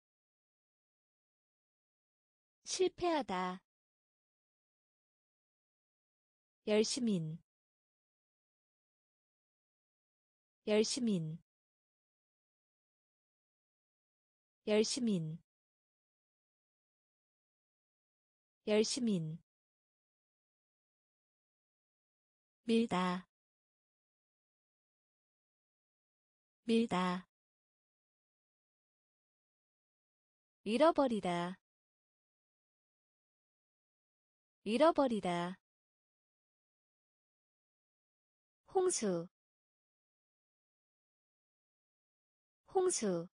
실패하다 열시민 열시민 열시민 열시민 밀다 밀다 잃어버리다 잃어버리다 홍수 홍수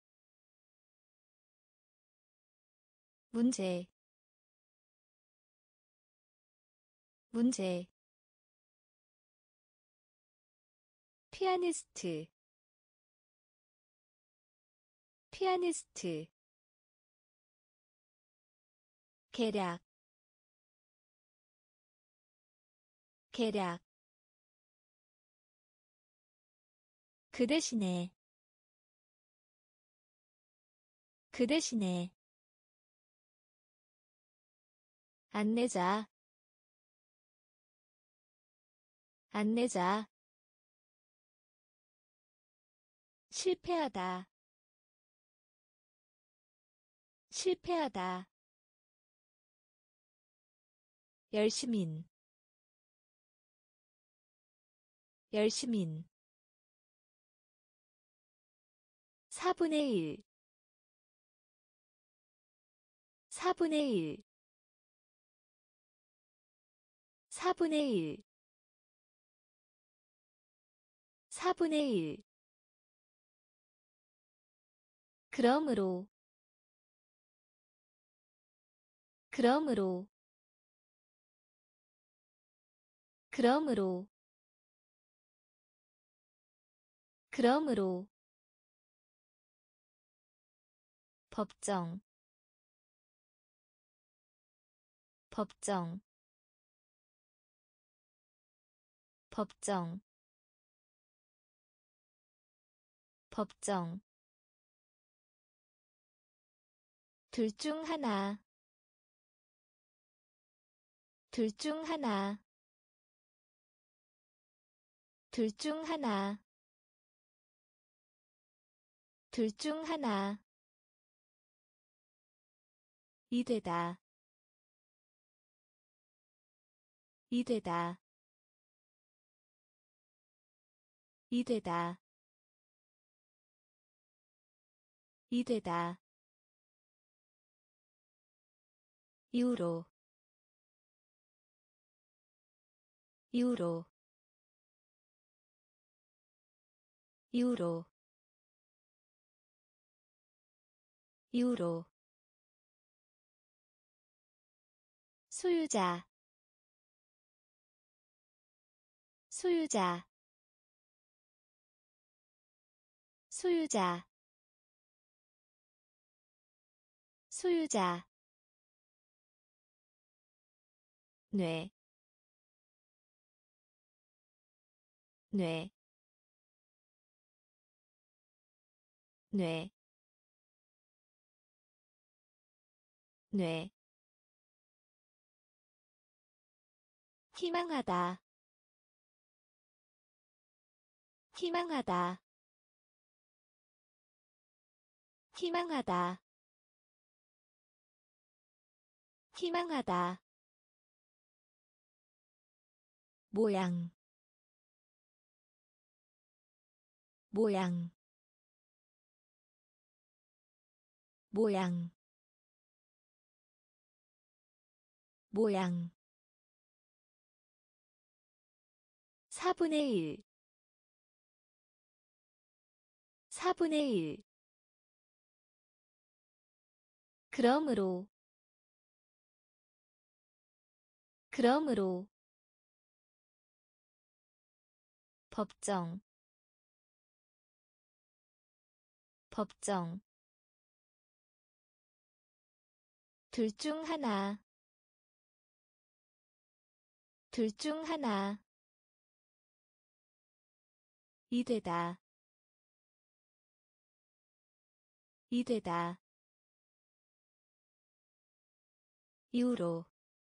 문제 문제 피아니스트 피아니스트 계략 계략 그 대신에 그 대신에 안내자 안내자 실패하다 실패하다 열시민 열시민 사분의 일 사분의 일 사분의 일 사분의 일 그러므로 그러므로 그러므로 그러므로 법정 법정 법정 법정 둘 중 하나 둘 중 하나 둘 중 하나 둘 중 하나 이되다 이되다 이되다 이되다 유로 유로 유로 유로 소유자 소유자 소유자 소유자 뇌, 뇌, 뇌, 뇌. 희망하다, 희망하다, 희망하다, 희망하다. 모양, 모양, 모양, 모양. 사분의 일 사분의 일 그러므로 그러므로 법정 법정 둘 중 하나 둘 중 하나 이되다 이되다 유로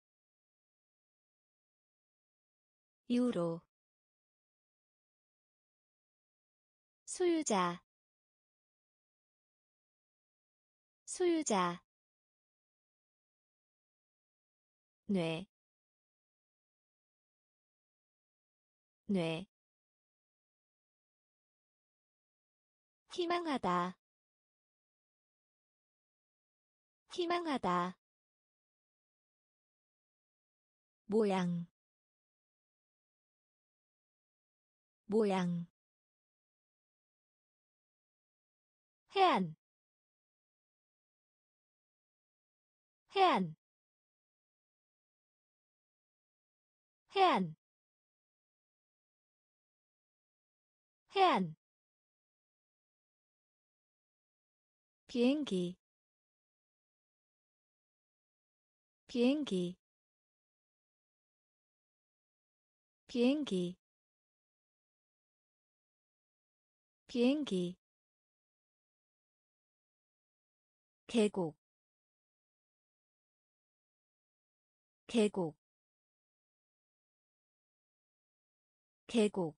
유로 소유자 소유자 뇌, 뇌. 희망하다, 희망하다. 모양, 모양. 해안, 해안, 해안, 해안. 비행기, 비행기, 비행기, 비행기. 계곡, 계곡, 계곡,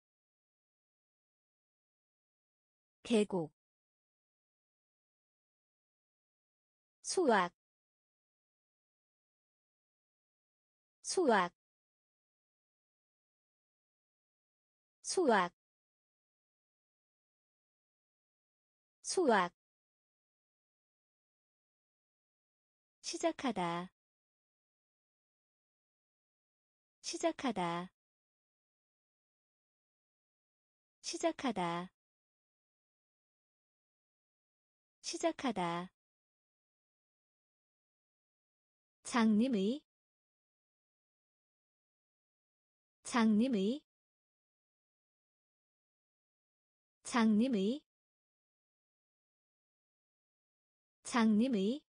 계곡. 수학, 수학, 수학, 수학 시작하다 시작하다 시작하다 시작하다 장님의 장님의 장님의 장님의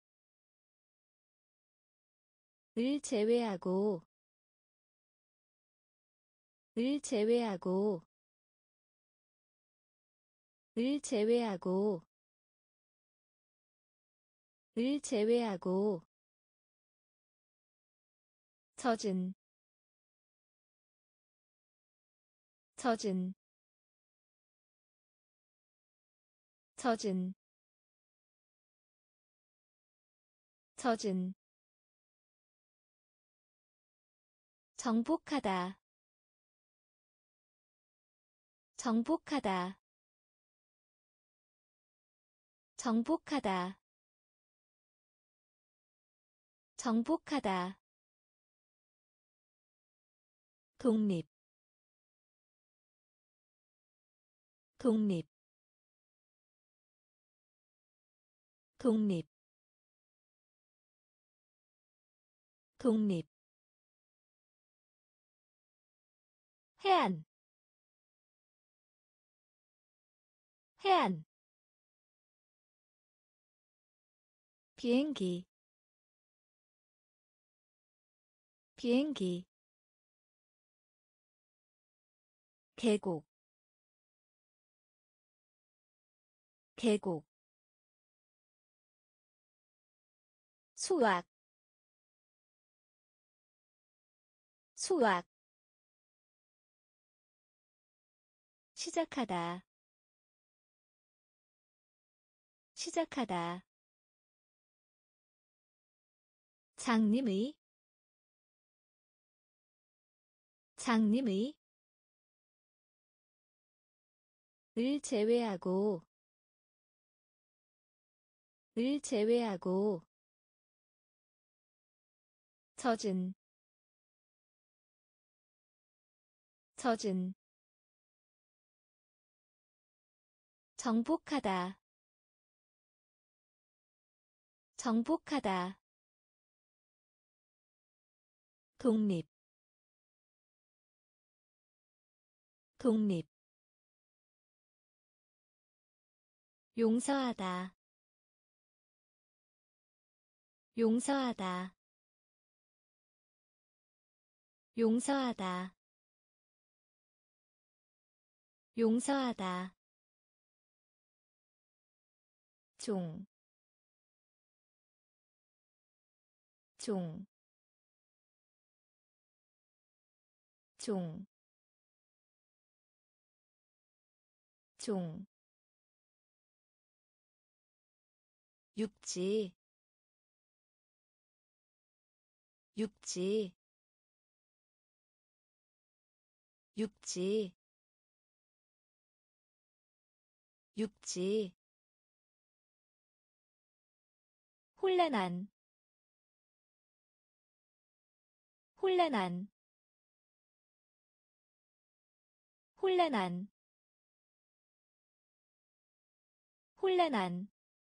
을 제외하고 을 제외하고 을 제외하고 을 제외하고 젖은 젖은 젖은 젖은 정복하다 정복하다 정복하다 정복하다 독립 독립 독립 독립 해안 해안 비행기 비행기 계곡 계곡 수학 수학 시작하다 시작하다 장님의 장님의 을 제외하고 을 제외하고 젖은 젖은 정복하다 정복하다 독립 독립 용서하다 용서하다 용서하다 용서하다 종, 종, 종, 종, 육지, 육지, 육지, 육지, 혼란한, 혼란한, 혼란한, 혼란한,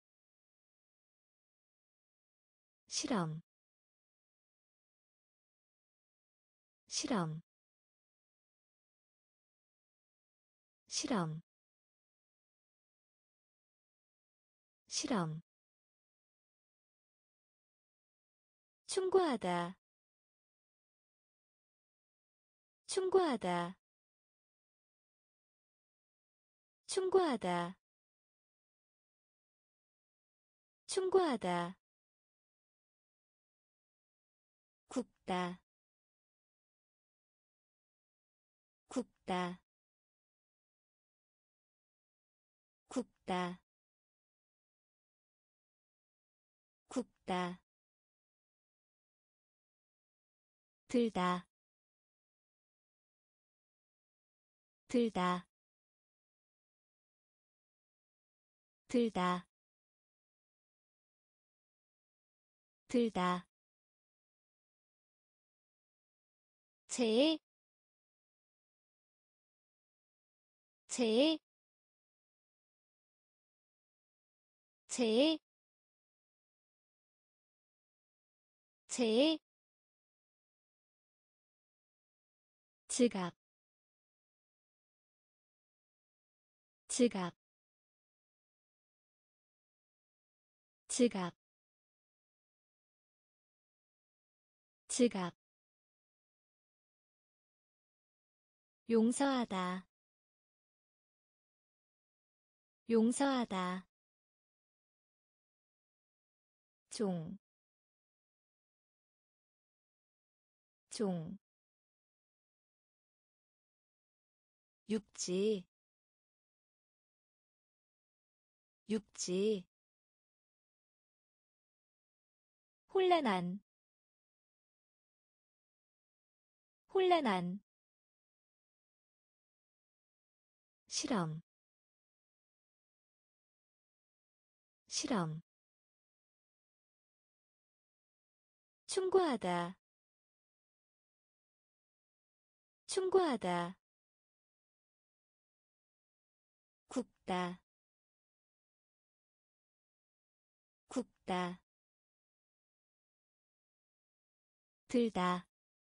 실험, 실험, 실험, 실험, 충고하다, 충고하다, 충고하다, 충고하다, 굽다, 굽다, 굽다, 굽다, 들다, 들다, 들다 들다 제, 제, 제, 제, 지갑, 지갑, 지갑, 지갑, 용서하다, 용서하다, 종, 종, 육지, 육지, 혼란한, 혼란한, 실험, 실험, 충고하다, 충고하다, 굽다, 굽다, 들다,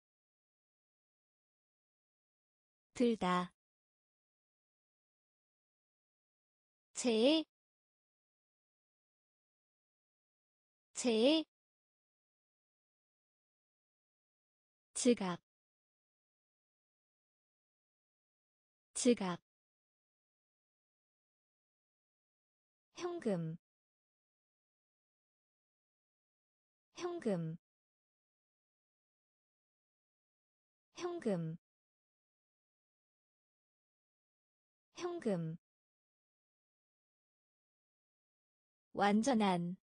들다, 제, 제, 지갑, 지갑, 현금, 현금, 현금, 현금, 완전한,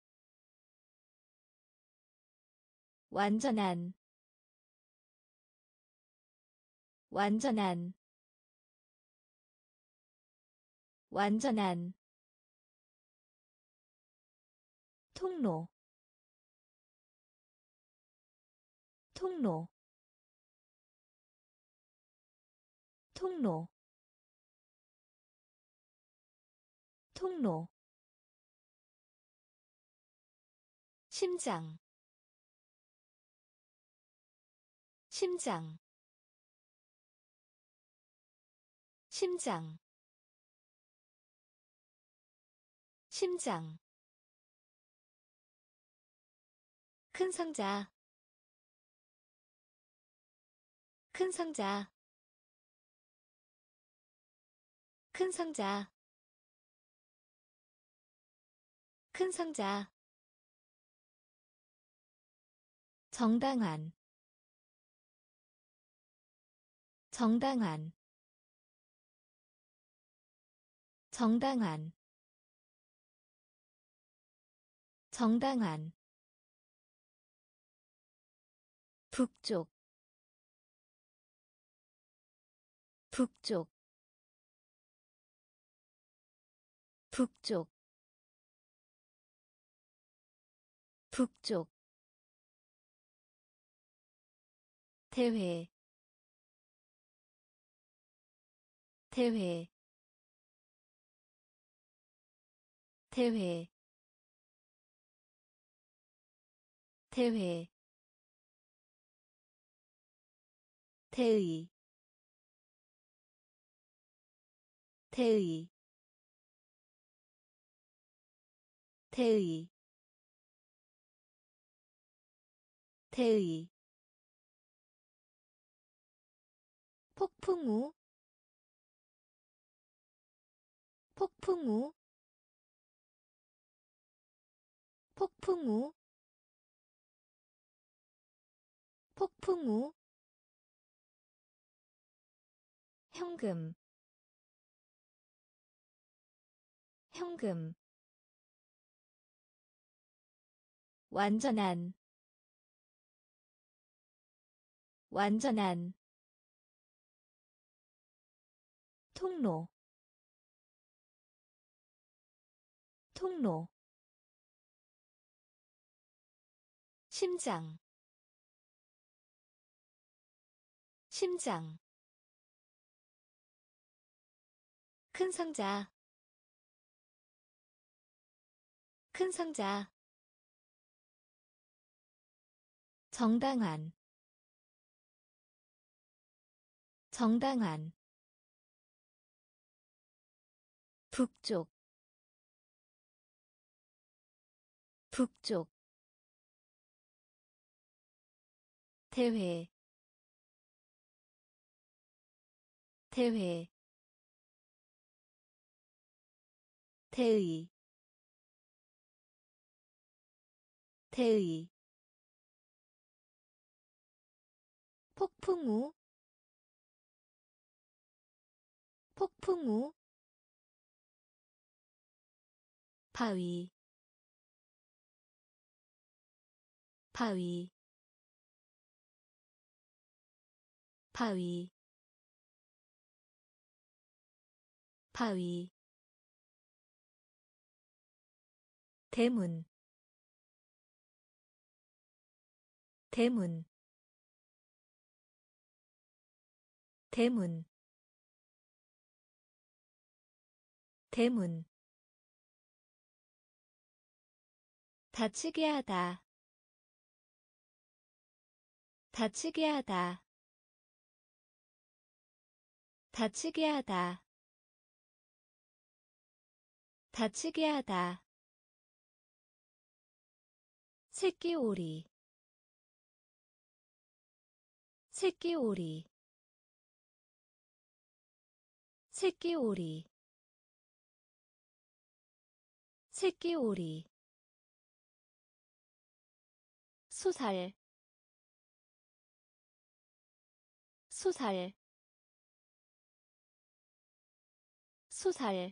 완전한, 완전한, 완전한, 통로, 통로, 통로, 통로, 심장, 심장, 심장, 심장, 큰 상자, 큰 상자, 큰 상자, 큰 상자, 정당한, 정당한, 정당한, 정당한, 북쪽, 북쪽, 북쪽, 북쪽, 대회, 대회, 대회, 대회, 대의, 대의, 대의, 대의, 폭풍우, 폭풍우, 폭풍우, 폭풍우, 현금, 현금, 완전한, 완전한, 통로, 통로 심장 심장 큰 상자 큰 상자 정당한 정당한 북쪽 북쪽 대회 대회 대의 대의 폭풍우 폭풍우 바위 바위 바위 바위 대문 대문 대문 대문 다치게 하다 다치게 하다 다치게 하다 다치게 하다 새끼오리 새끼오리 새끼오리 새끼오리 소살 소살 소살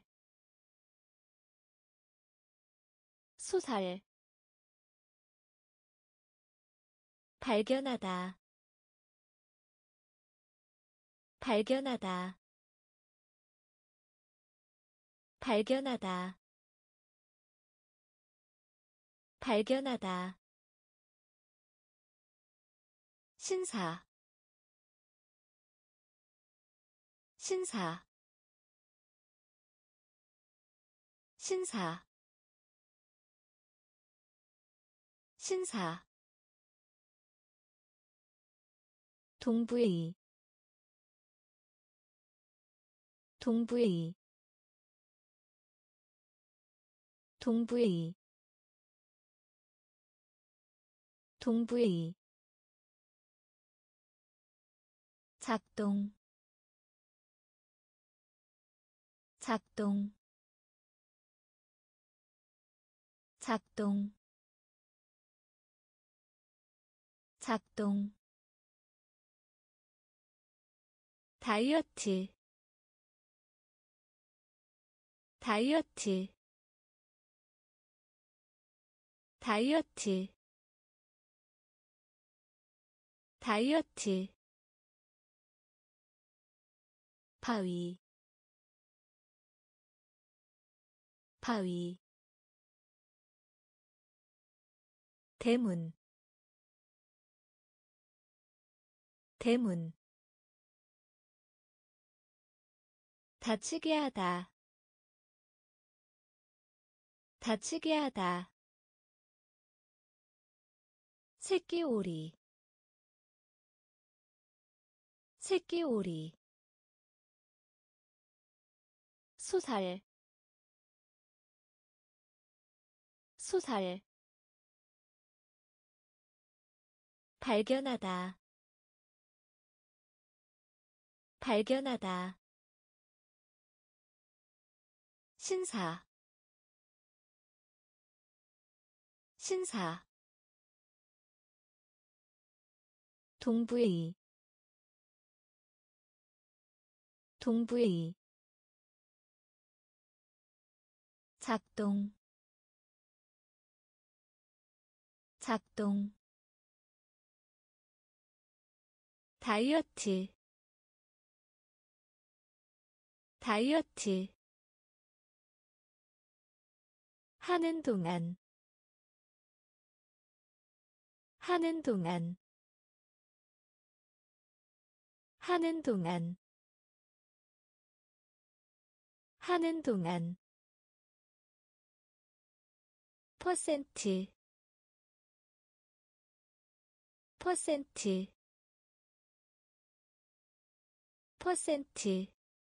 소살 발견하다 발견하다 발견하다 발견하다 신사 신사 신사 신사 동부의 동부의 동부의 동부의 작동 작동 작동 작동 다이어트 다이어트 다이어트 다이어트 바위 바위 대문 대문 다치게 하다 다치게 하다 새끼오리 새끼오리 소살 소살 발견하다 발견하다 신사 신사 동부의 동부의 작동 작동 다이어트 다이어트 하는 동안 하는 동안 하는 동안 하는 동안 퍼센트 퍼센트 퍼센트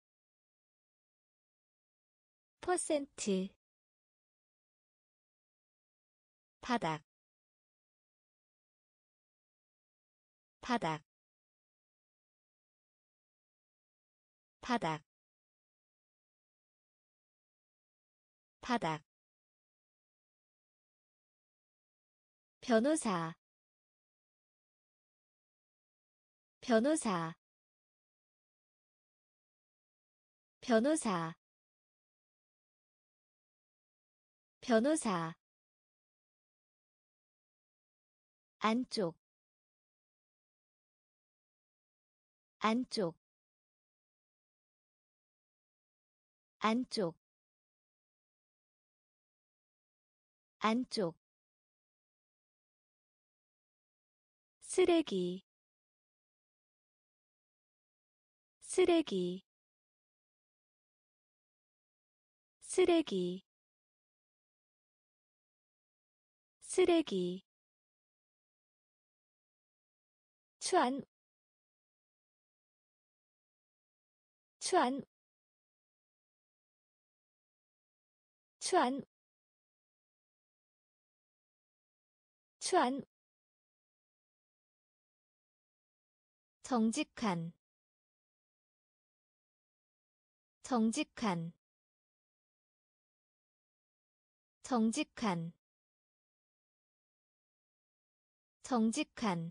퍼센트 바닥 바닥 바닥 바닥 변호사 변호사 변호사 변호사 안쪽 안쪽 안쪽 안쪽 쓰레기 쓰레기 쓰레기 쓰레기 추안 추안 추안 추안 정직한 정직한 정직한 정직한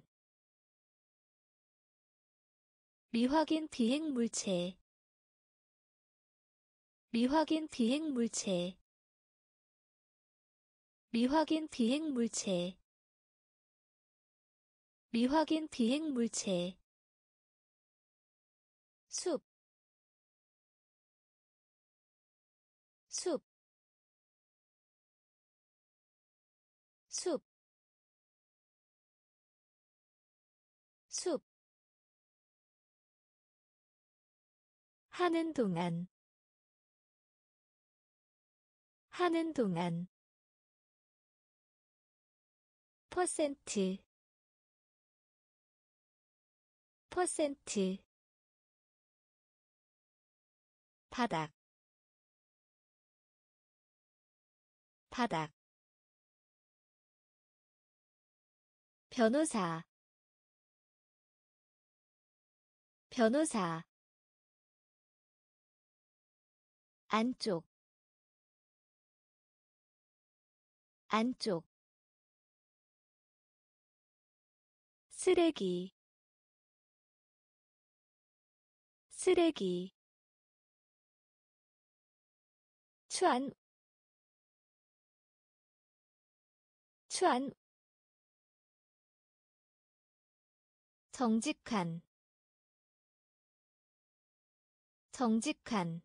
미확인 비행물체 미확인 비행물체 미확인 비행물체 미확인 비행물체 숲, 숲, 숲, 숲. 하는 동안 하는 동안 퍼센트 퍼센트 바닥 바닥 변호사 변호사 안쪽 안쪽 쓰레기 쓰레기 추안 추안 정직한 정직한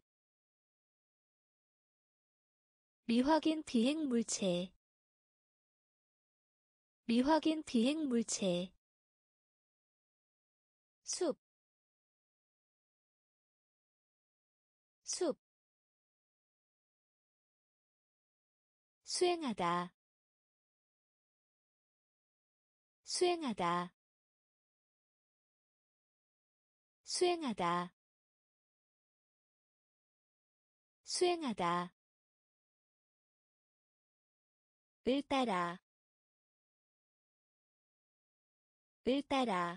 미확인 비행물체 미확인 비행물체 숲, 숲 수행하다 수행하다 수행하다 수행하다 을 따라 을 따라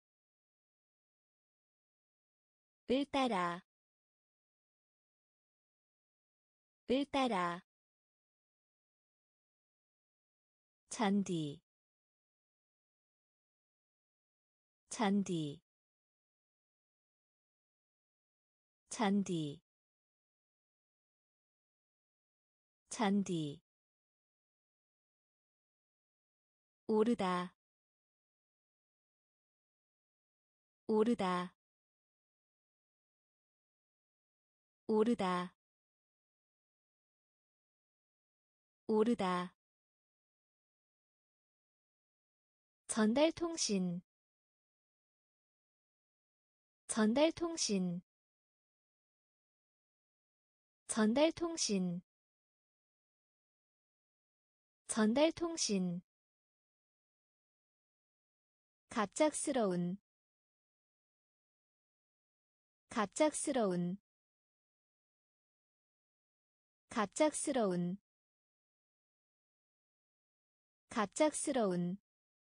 을 따라 을 따라 잔디 잔디 잔디 잔디 오르다 오르다 오르다 오르다 전달통신 전달통신 전달통신 전달통신 갑작스러운 갑작스러운 갑작스러운 갑작스러운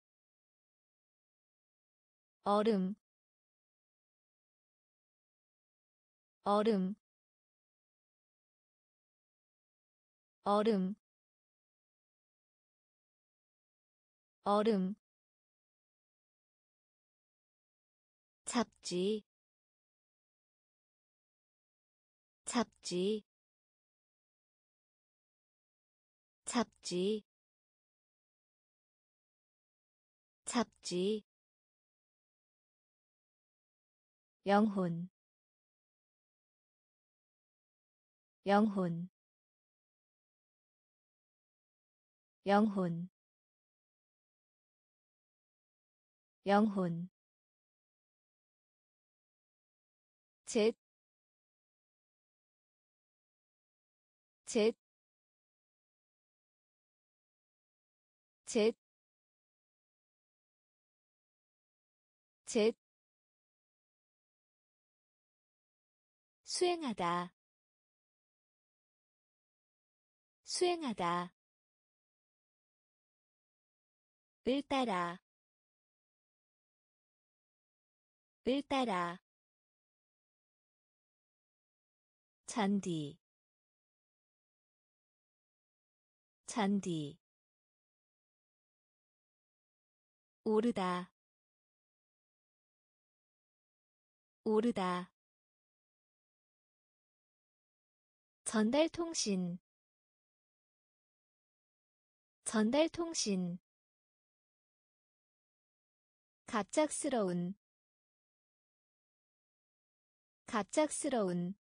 얼음 얼음 얼음 얼음 잡지 잡지 잡지 잡지 영혼 영혼 영혼 영혼 젯, 젯, 젯, 젯, 수행하다, 수행하다, 을 따라, 을 따라, 잔디, 잔디, 오르다, 오르다, 전달통신, 전달통신, 갑작스러운, 갑작스러운,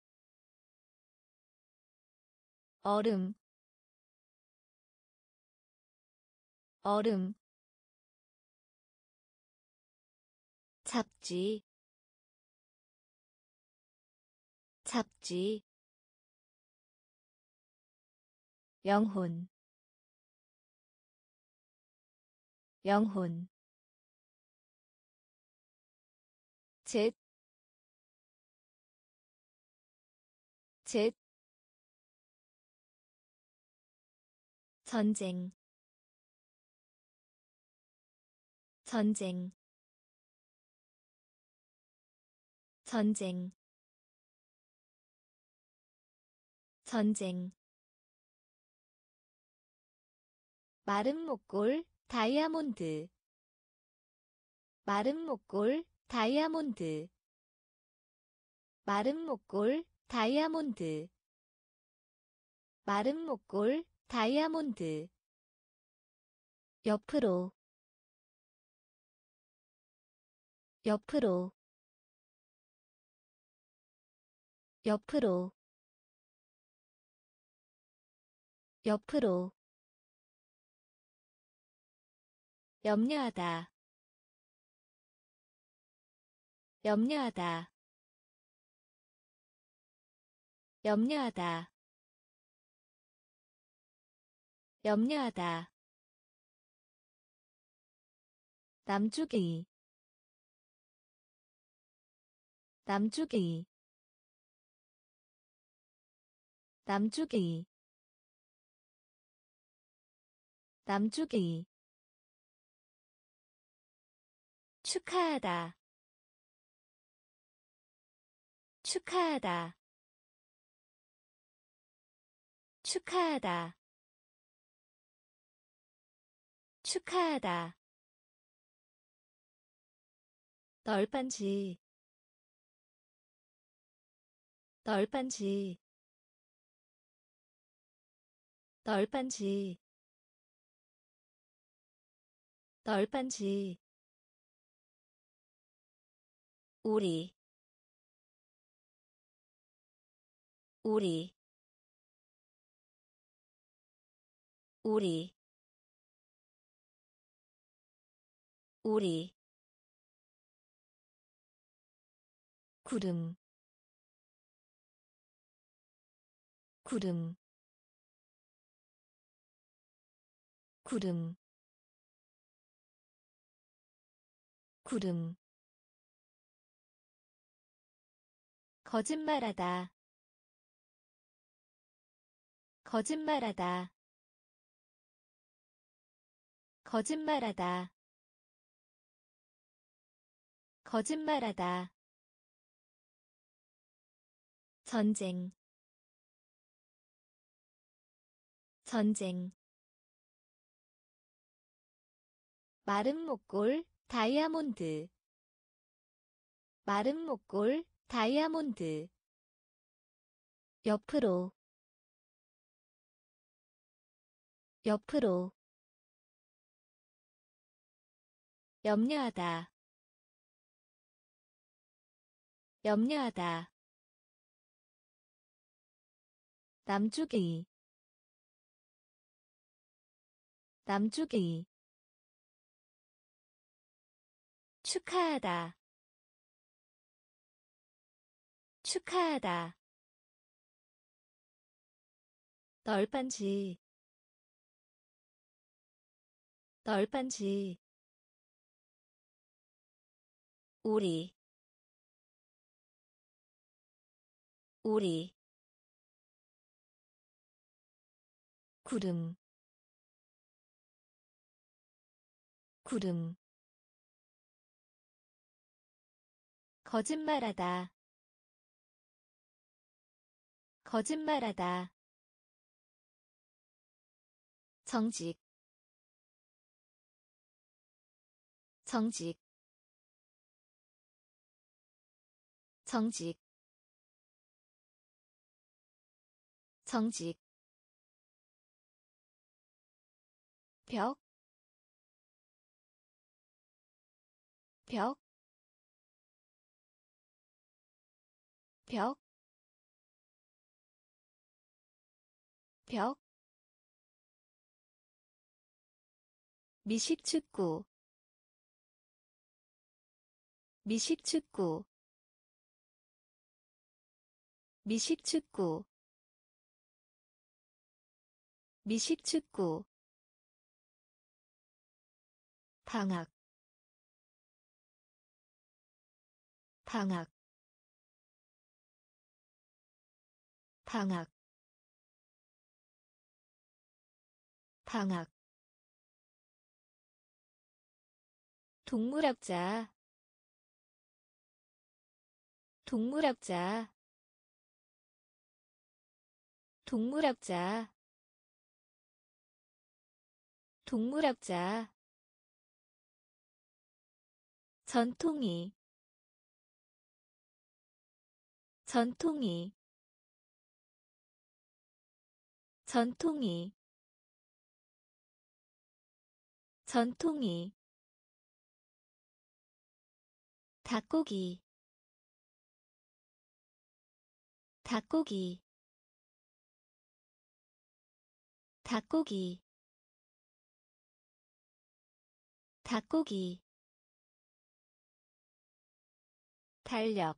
얼음, 얼음, 잡지, 잡지, 영혼, 영혼, 젯, 젯, 전쟁, 전쟁, 전쟁, 전쟁, 마른 목골, 다이아몬드, 마른 목골, 다이아몬드, 마른 목골, 다이아몬드, 마른 목골, 다이아몬드, 옆으로, 옆으로, 옆으로, 옆으로, 염려하다, 염려하다, 염려하다, 염려하다, 남주기, 남주기, 남주기, 남주기, 축하하다, 축하하다, 축하하다, 축하하다, 널빤지, 널빤지, 널빤지, 널빤지, 우리, 우리, 우리 우리 구름 구름 구름 구름 거짓말하다 거짓말하다 거짓말하다 거짓말하다 전쟁 전쟁 마른 목골 다이아몬드 마른 목골 다이아몬드 옆으로 옆으로 염려하다 염려하다 남주기 남주기 축하하다 축하하다 널빤지 널빤지 우리 우리 구름 구름 거짓말하다 거짓말하다 정직 정직 정직 정직 벽, 벽, 벽, 벽, 미식축구, 미식축구, 미식축구, 미식축구, 방학, 방학, 방학, 방학, 동물학자, 동물학자, 동물학자, 동물학자, 전통이, 전통이, 전통이, 전통이, 닭고기, 닭고기, 닭고기, 닭고기, 달력,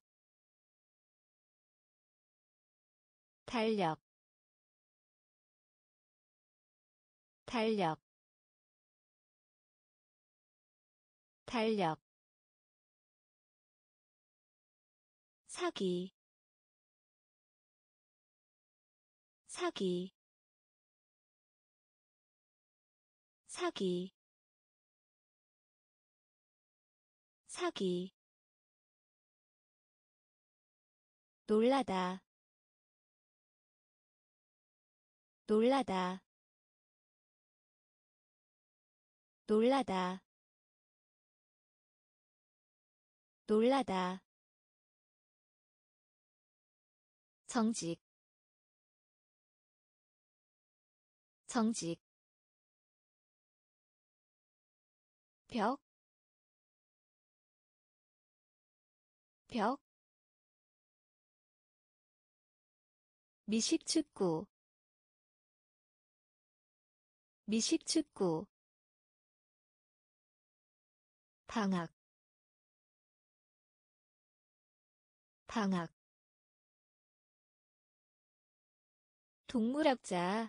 달력, 달력, 달력, 사기, 사기, 사기, 사기, 놀라다, 놀라다, 놀라다, 놀라다, 정직, 정직, 벽, 벽, 미식축구, 미식축구 방학 방학 동물학자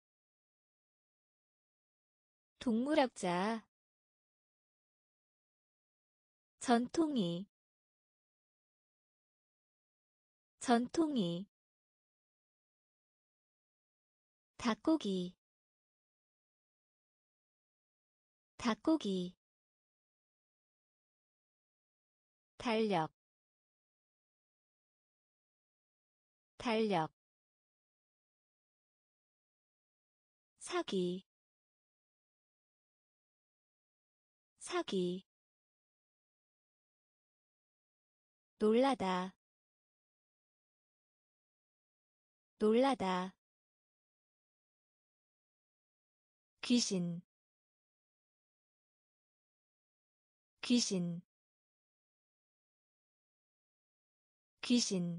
동물학자 전통이 전통이 닭고기 닭고기 달력 달력 사기 사기 놀라다 놀라다 귀신 귀신 귀신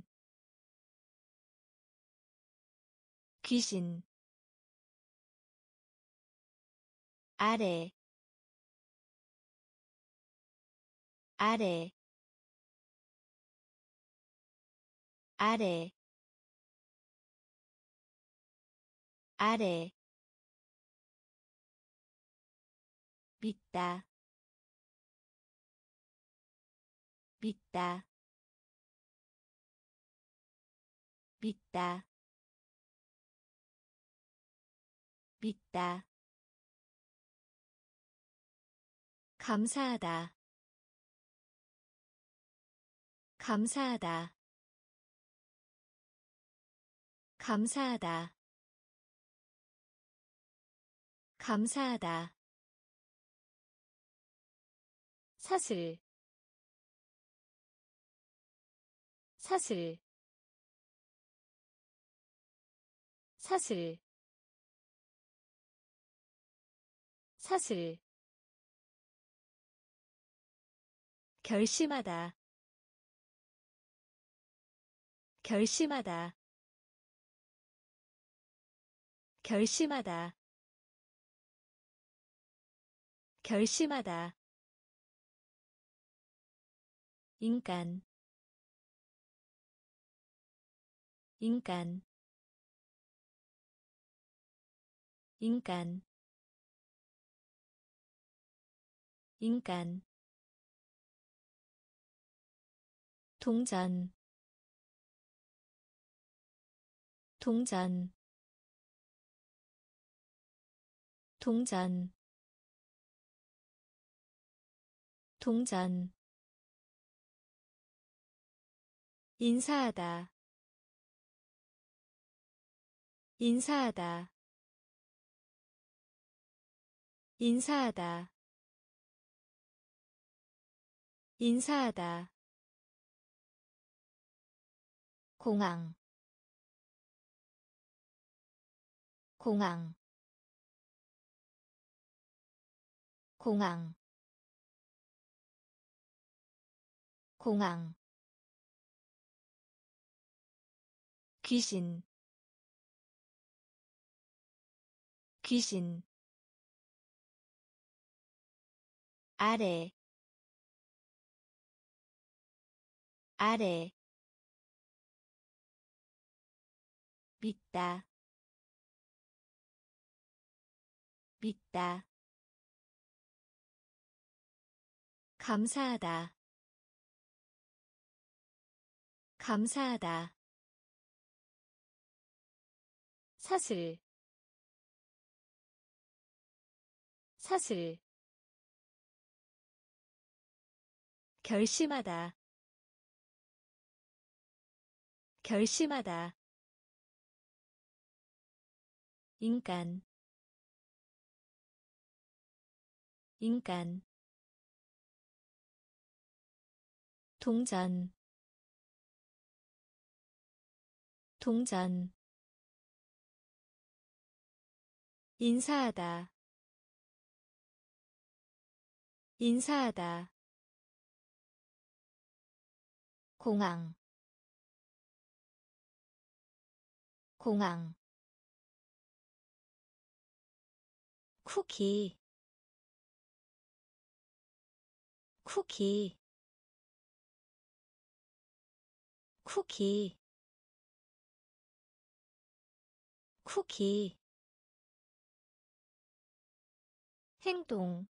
귀신 아래 아래 아래 아래 믿다 믿다 믿다 믿다 감사하다 감사하다 감사하다 감사하다 사슬 사슬 사슬 사슬 결심하다 결심하다 결심하다 결심하다 인간 인간 인간 인간 동전 동전 동전 동전 인사하다 인사하다 인사하다 인사하다 공항 공항 공항 공항 귀신 귀신 아래 아래 믿다 믿다 감사하다 감사하다 사슬 사슬 결심하다 결심하다 인간 인간 동전 동전 인사하다 인사하다 공항 공항 쿠키 쿠키 쿠키 쿠키 행동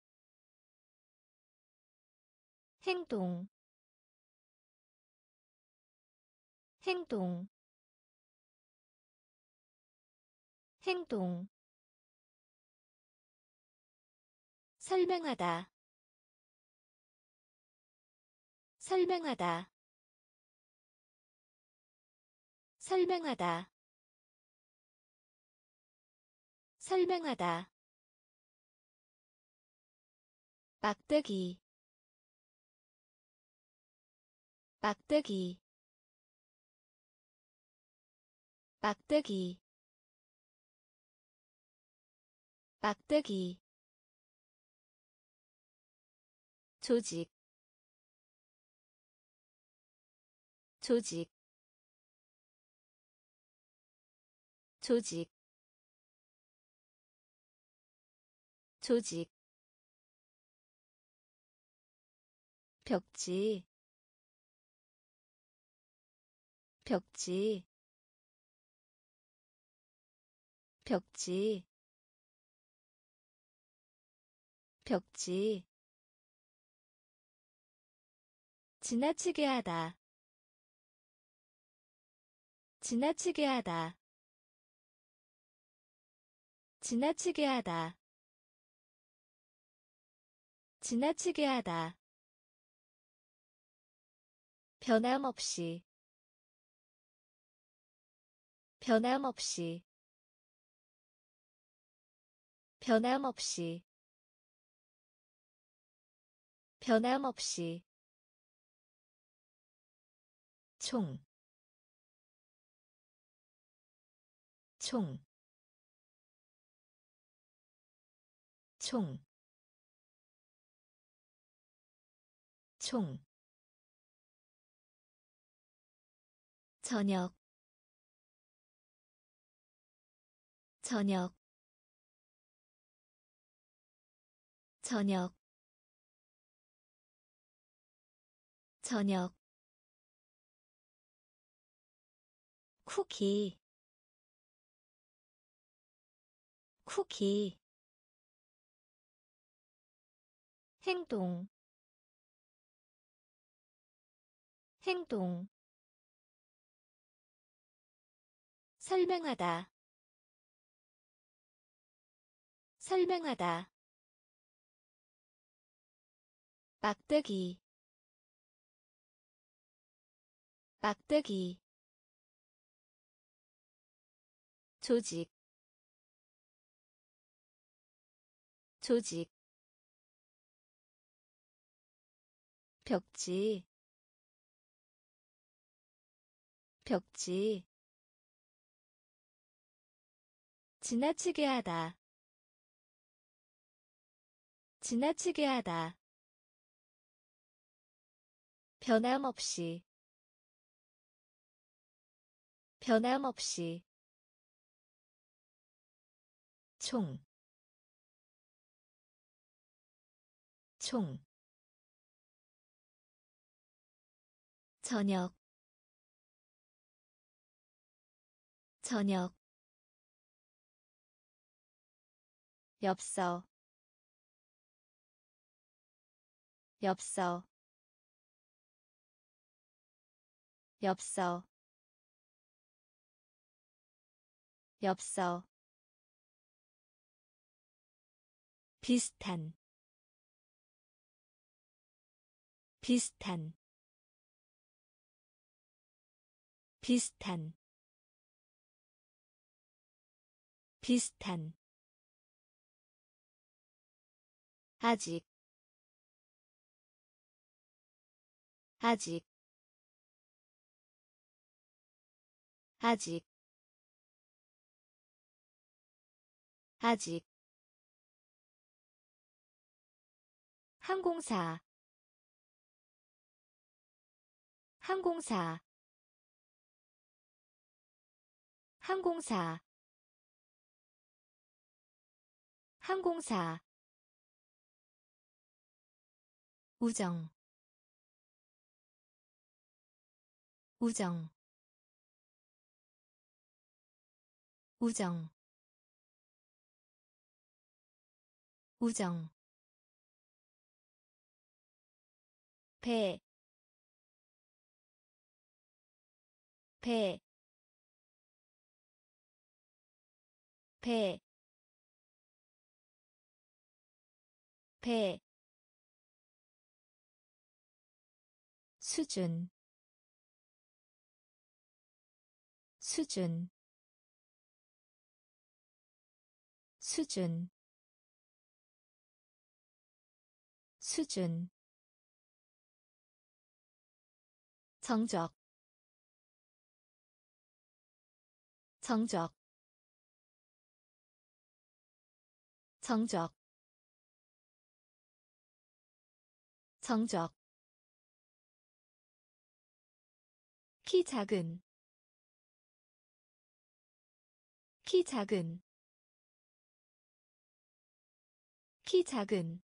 행동 행동 행동 설명하다 설명하다 설명하다 설명하다 막대기 막대기 막대기 막대기 조직 조직 조직 조직 벽지 벽지 벽지 벽지 지나치게 하다 지나치게 하다 지나치게 하다 지나치게 하다 변함없이 변함없이 변함없이 변함없이 총, 총, 총, 총, 저녁, 저녁, 저녁, 저녁, 쿠키, 쿠키, 행동, 행동, 설명하다, 설명하다, 막대기, 막대기, 조직, 조직, 벽지, 벽지, 지나치게 하다, 지나치게 하다, 변함없이, 변함없이, 총, 총, 저녁, 저녁, 엽서, 엽서, 엽서, 엽서, 비슷한, 비슷한, 비슷한, 비슷한, 아직, 아직, 아직, 아직, 항공사, 항공사, 항공사, 항공사 우정 우정 우정 우정 배, 배, 배, 배, 수준, 수준, 수준, 수준, 정적, 정적, 정적, 정적, 키 작은, 키 작은, 키 작은,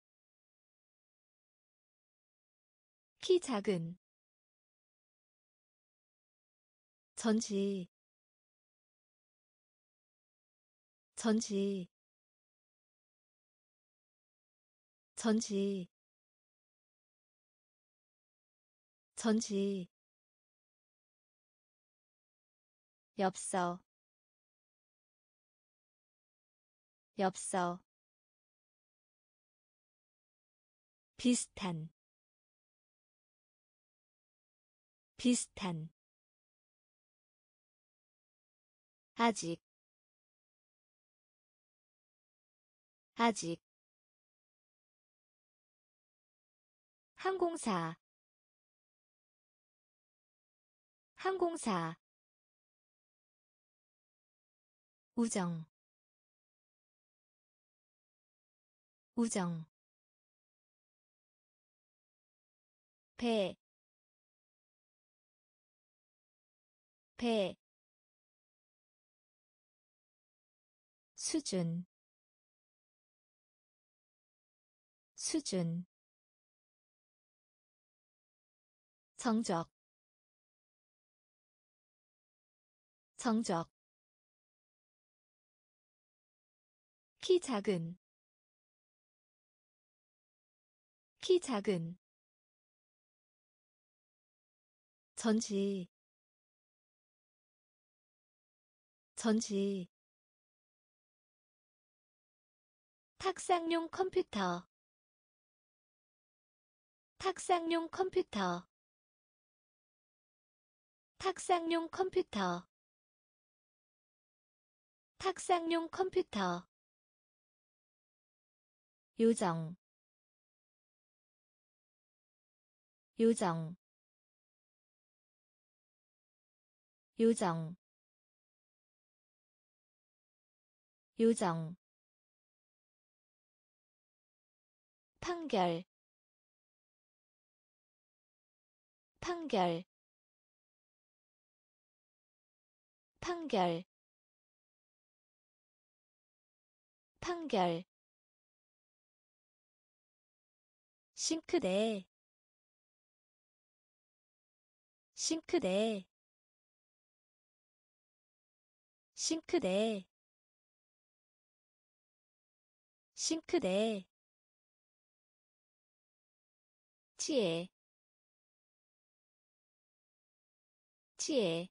키 작은, 전지, 전지, 전지, 전지, 엽서, 엽서, 비슷한, 비슷한, 아직, 아직, 항공사, 항공사, 우정, 우정, 배, 배, 수준, 수준, 정적, 정적, 키 작은, 키 작은, 전지, 전지, 탁상용 컴퓨터, 탁상용 컴퓨터, 탁상용 컴퓨터, 탁상용 컴퓨터, 요정, 요정, 요정, 요정, 판결, 판결, 판결, 판결, 싱크대, 싱크대, 싱크대, 싱크대, 지혜, 지혜,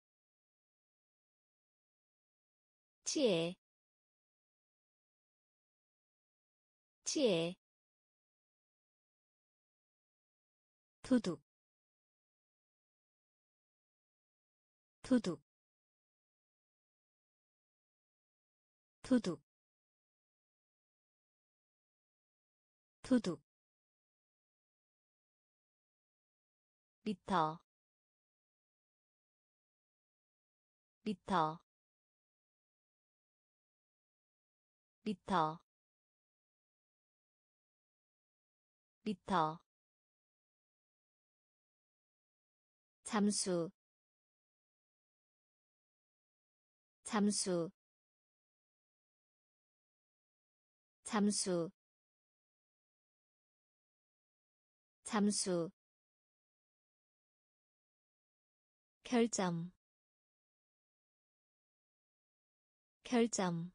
지혜, 지혜, 도둑, 도둑, 도둑, 도둑, 미터, 미터, 미터, 미터, 잠수, 잠수, 잠수 잠수 결점 결점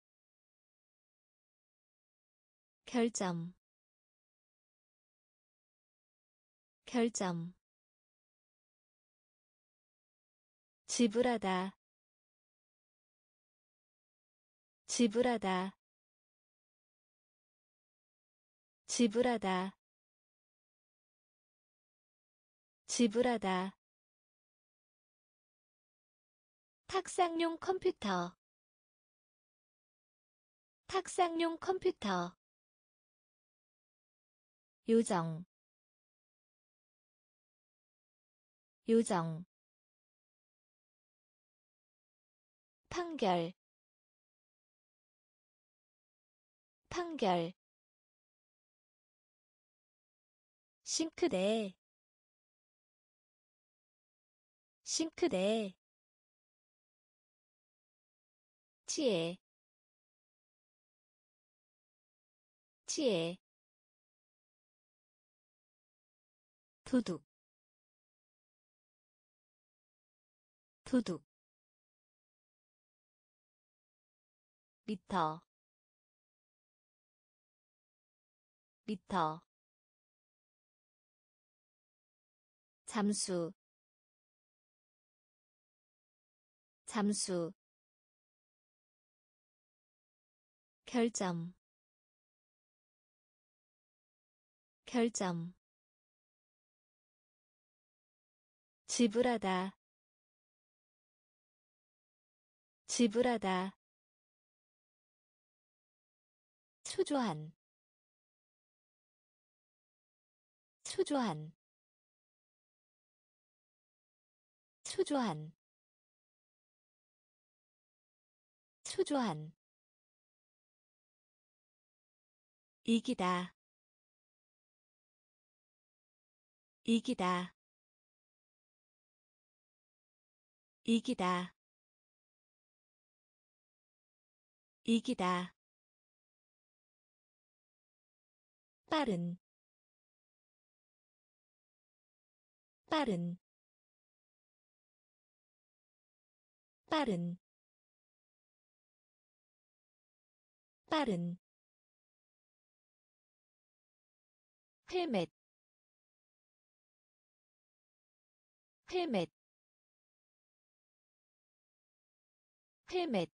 결점 결점 지불하다 지불하다 지불하다 지불하다 탁상용 컴퓨터 탁상용 컴퓨터 요정 요정 판결 판결 싱크대 싱크대 지혜 지혜 도둑 도둑 미터 미터 잠수 잠수 결점 결점 지불하다 지불하다 초조한 초조한 초조한 초조한 이기다 이기다 이기다 이기다 빠른 빠른 빠른 빠른 헬멧 헬멧 헬멧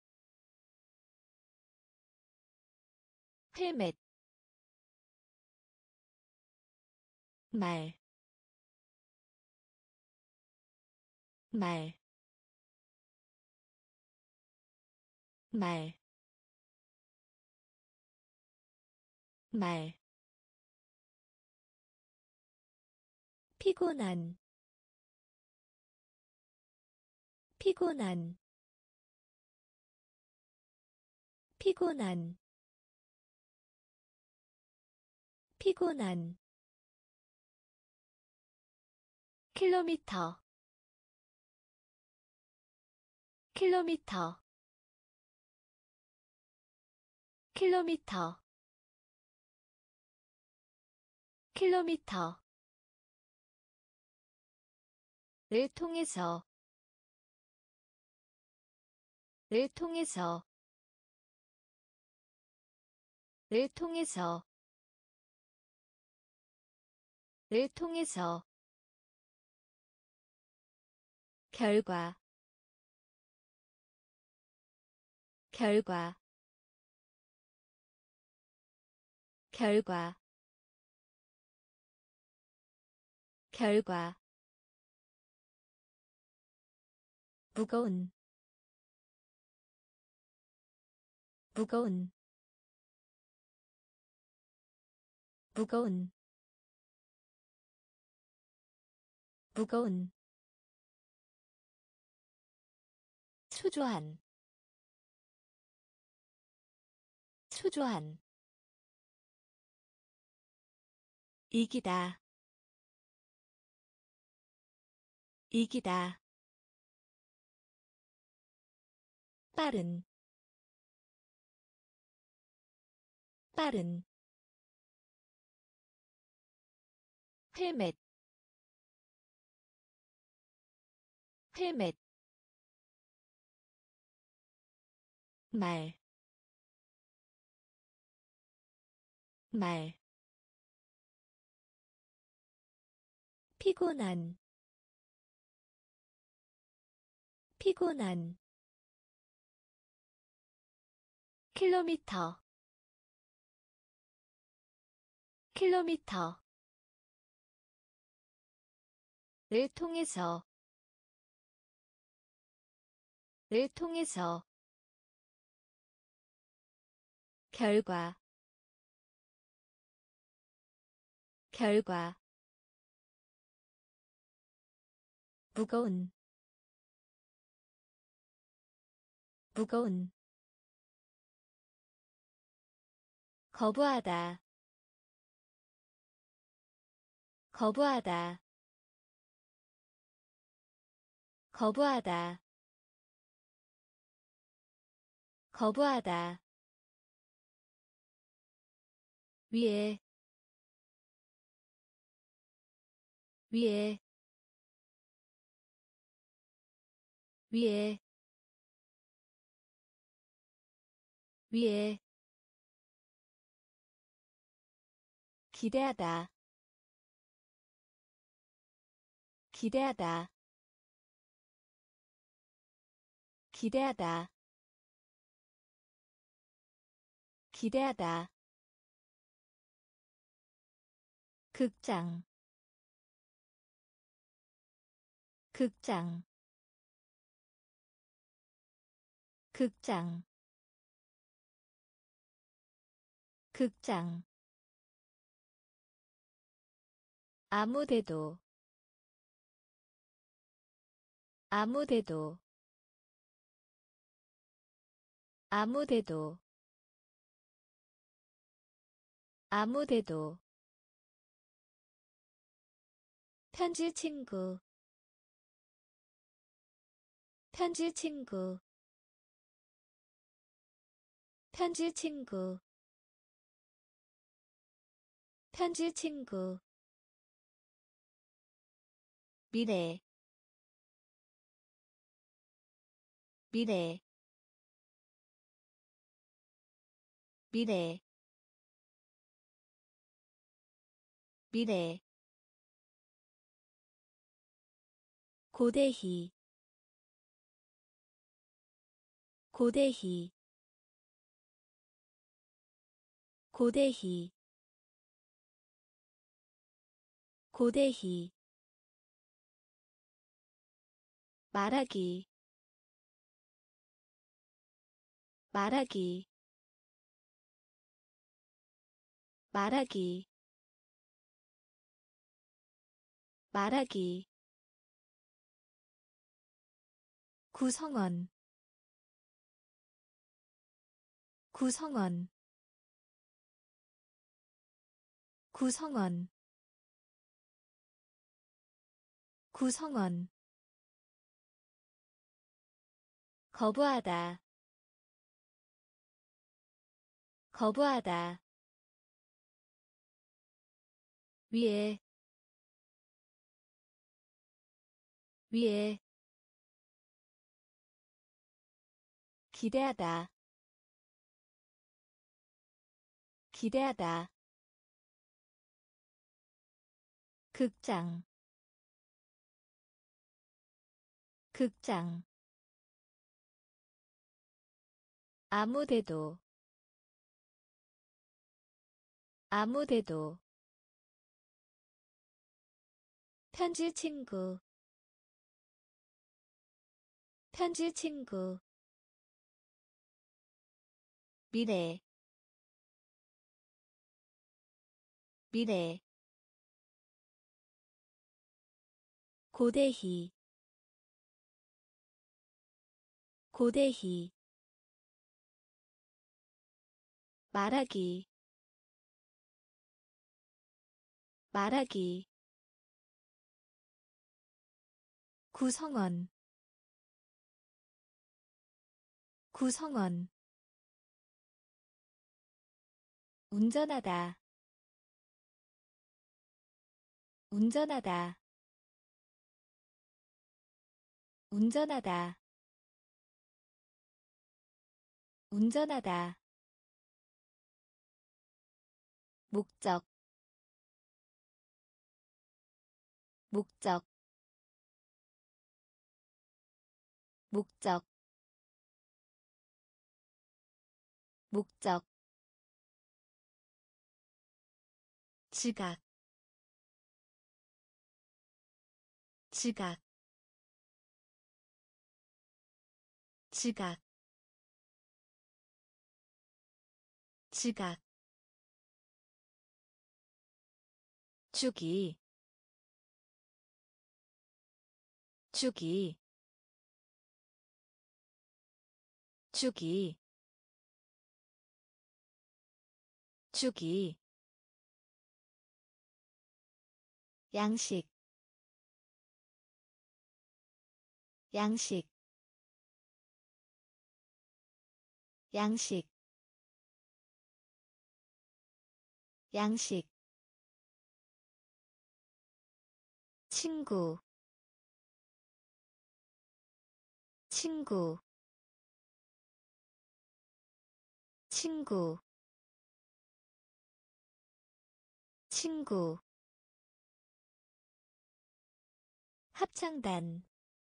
헬멧 말, 말, 말, 말. 피곤한, 피곤한, 피곤한, 피곤한. 킬로미터, 킬로미터, 킬로미터, 킬로미터. 를 통해서, 를 통해서, 를 통해서, 를 통해서. 결과, 결과, 결과, 결과. 무거운, 무거운, 무거운, 무거운. 초조한, 초조한. 이기다, 이기다. 빠른, 빠른 헬멧 헬멧 말, 말, 피곤한, 피곤한, 킬로미터, 킬로미터, 를 통해서, 를 통해서, 결과, 결과, 무거운, 무거운, 거부하다, 거부하다, 거부하다, 거부하다, 위에, 위에, 위에, 위에, 기대하다, 기대하다, 기대하다, 기대하다, 극장, 극장, 극장, 극장, 아무데도, 아무데도, 아무데도, 아무데도, 편지 친구, 편지 친구, 편지 친구, 편지 친구, 미래, 미래, 미래, 미래, 고대희, 고대희, 고대희, 고대희, 말하기, 말하기, 말하기, 말하기, 구성원, 구성원, 구성원, 구성원, 거부하다, 거부하다, 위에, 위에, 기대하다, 기대하다, 극장, 극장, 아무데도, 아무데도, 편지 친구, 편지 친구, 미래, 미래, 고대희, 고대희, 말하기, 말하기, 구성원, 구성원, 운전하다 운전하다 운전하다 운전하다 목적 목적 목적 목적 지각 지각 지각 지각 주기 주기 주기 주기 양식 양식 양식 양식 친구 친구 친구 친구 합창단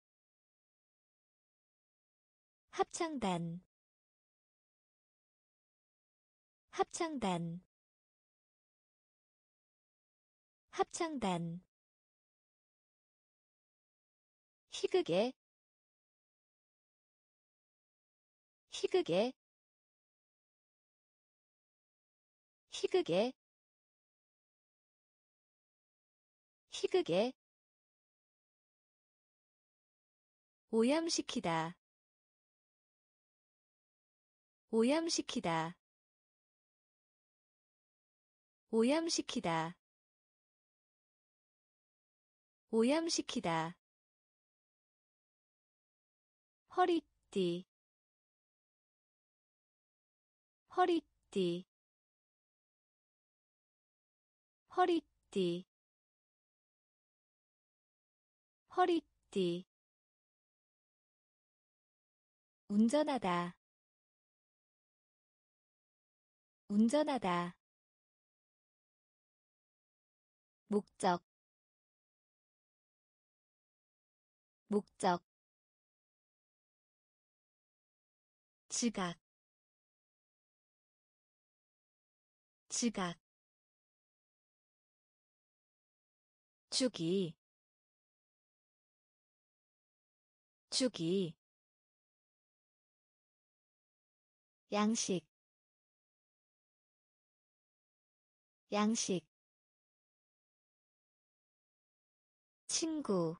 합창단 합창단 합창단 희극의 희극의 희극의 희극의 오염시키다 오염시키다 오염시키다 오염시키다 허리띠 허리띠 허리띠 허리띠 운전하다 운전하다 목적 목적 지각 지각 주기 주기 양식 양식 친구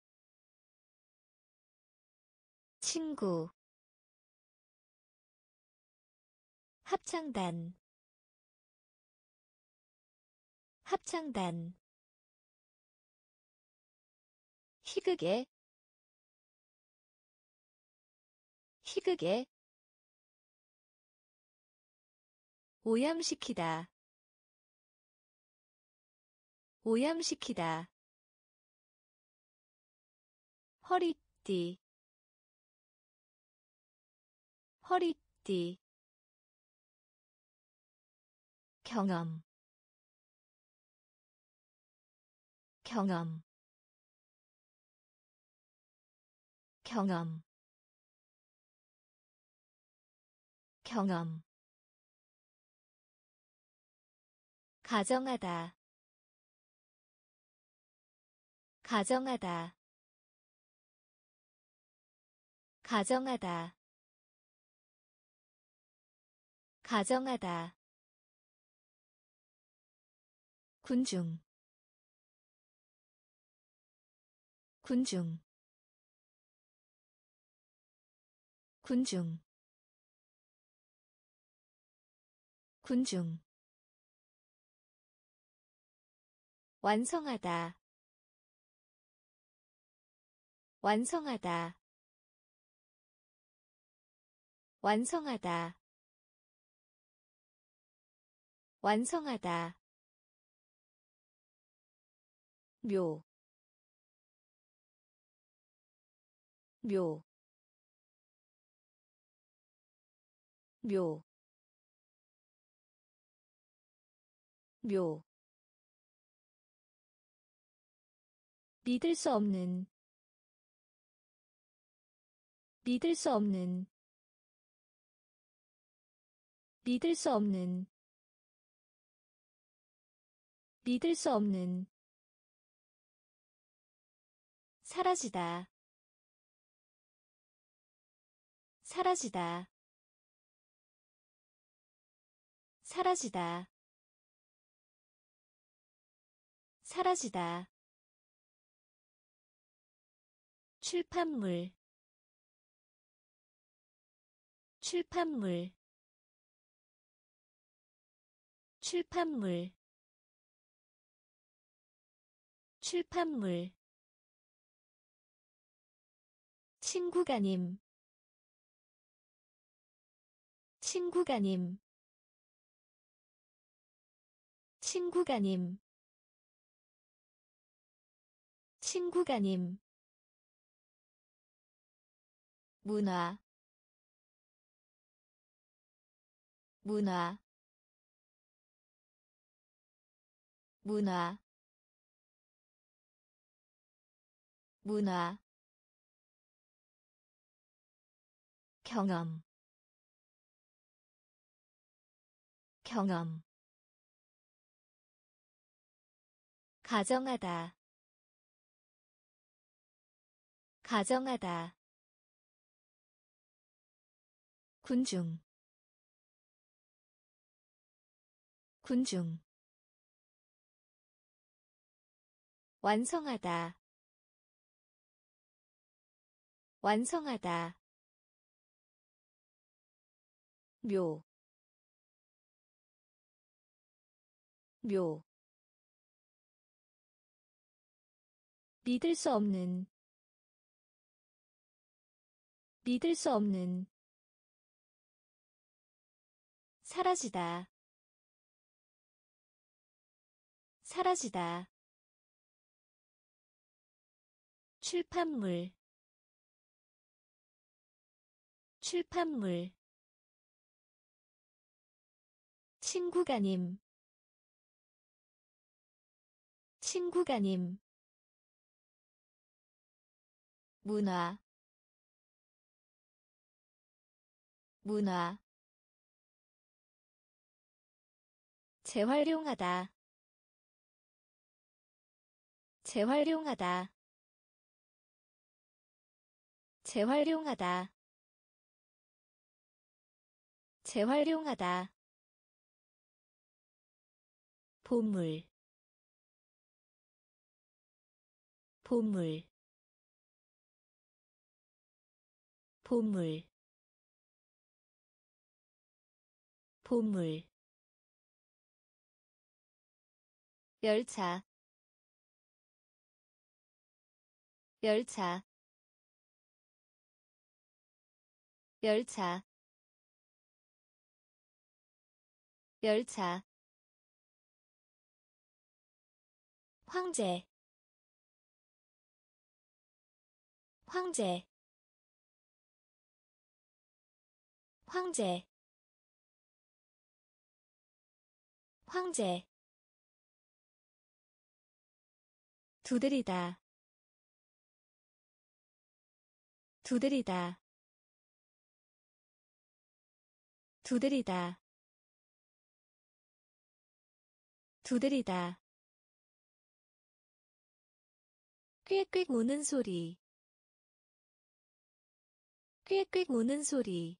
친구 합창단 합창단 희극의 희극의 오염시키다 오염시키다 허리띠 허리띠 경험 경험 경험 경험 가정하다 가정하다 가정하다 가정하다 군중 군중 군중 군중 완성하다 완성하다 완성하다 완성하다. 묘, 묘, 묘, 묘. 믿을 수 없는, 믿을 수 없는, 믿을 수 없는, 믿을 수 없는. 사라지다, 사라지다, 사라지다, 사라지다. 출판물, 출판물, 출판물, 출판물. 친구가님, 친구가님, 친구가님, 친구가님. 문화, 문화, 문화, 문화. 경험, 경험. 가정하다, 가정하다. 군중, 군중. 완성하다, 완성하다. 묘, 묘. 믿을 수 없는, 믿을 수 없는. 사라지다, 사라지다. 출판물, 출판물. 친구가님, 친구가님. 문화, 문화. 재활용하다, 재활용하다, 재활용하다, 재활용하다. 보물, 보물, 보물, 보물. 열차, 열차, 열차, 열차. 황제, 황제, 황제, 황제. 두드리다, 두드리다, 두드리다, 두드리다. 꽥꽥 우는 소리, 꽥꽥 우는 소리,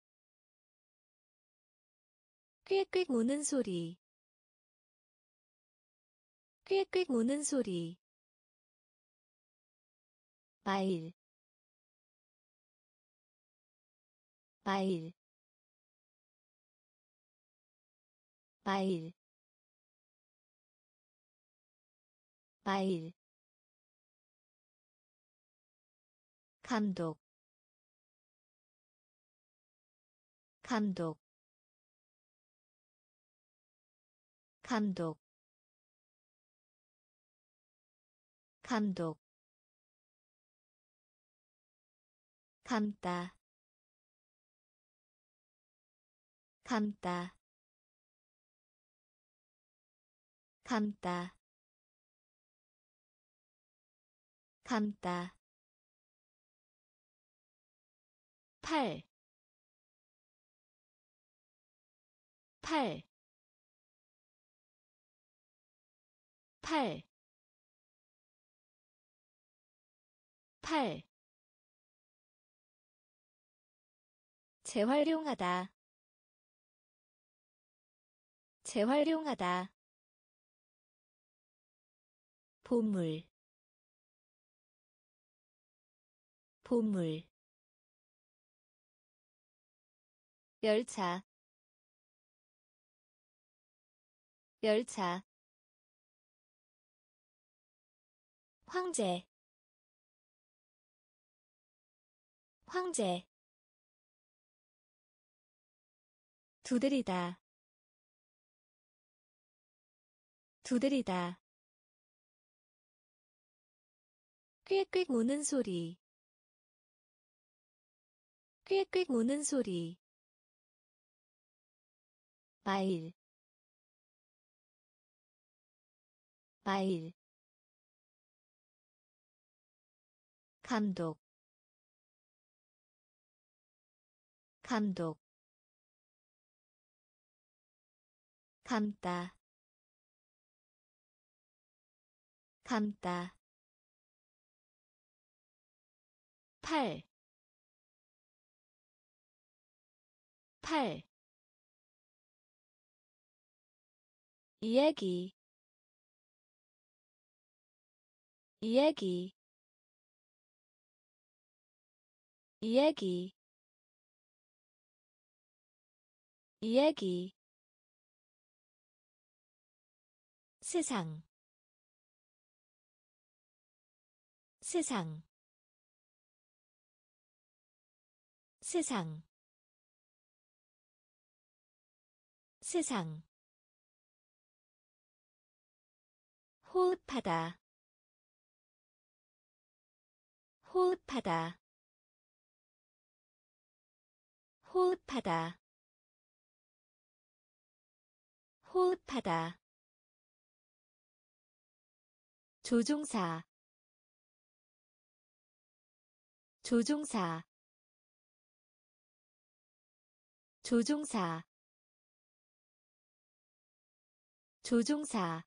꽥꽥 우는 소리, 꽥꽥 우는 소리. 마일, 마일, 마일, 마일. 감독, 감독. 감독 감독 감다 감다 감다 감다 팔, 팔, 팔, 팔. 재활용하다, 재활용하다. 보물, 보물. 열차, 열차. 황제, 황제. 두드리다, 두드리다. 꽥꽥 우는 소리, 꽥꽥 우는 소리. 마일, 마일. 감독, 감독. 감다, 감다. 팔, 팔. 이야기, 이야기, 이야기, 이야기. 세상, 세상, 세상, 세상. 호흡하다, 호흡하다, 호흡하다, 호흡하다. 조종사, 조종사, 조종사, 조종사.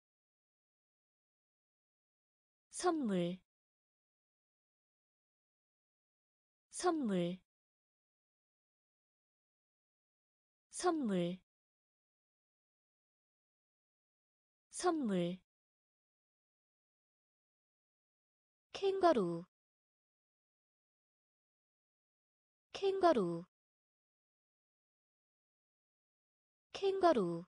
선물, 선물, 선물, 선물. 캥거루, 캥거루, 캥거루,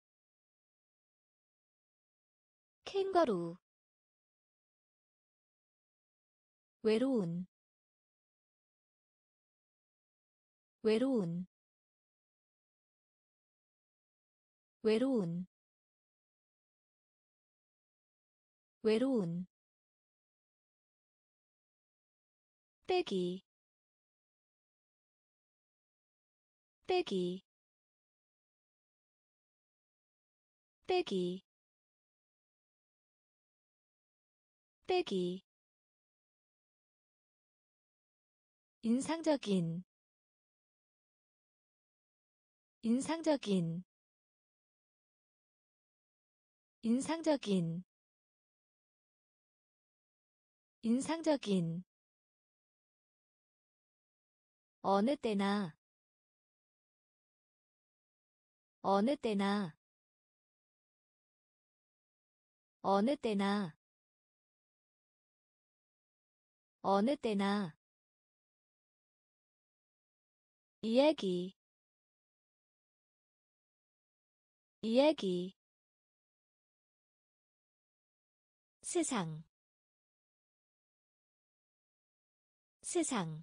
캥거루. 외로운, 외로운, 외로운, 외로운. 빼기, 빼기, 빼기, 빼기. 인상적인, 인상적인, 인상적인, 인상적인. 어느 때나, 어느 때나, 어느 때나, 어느 때나. 이야기, 이야기. 세상, 세상.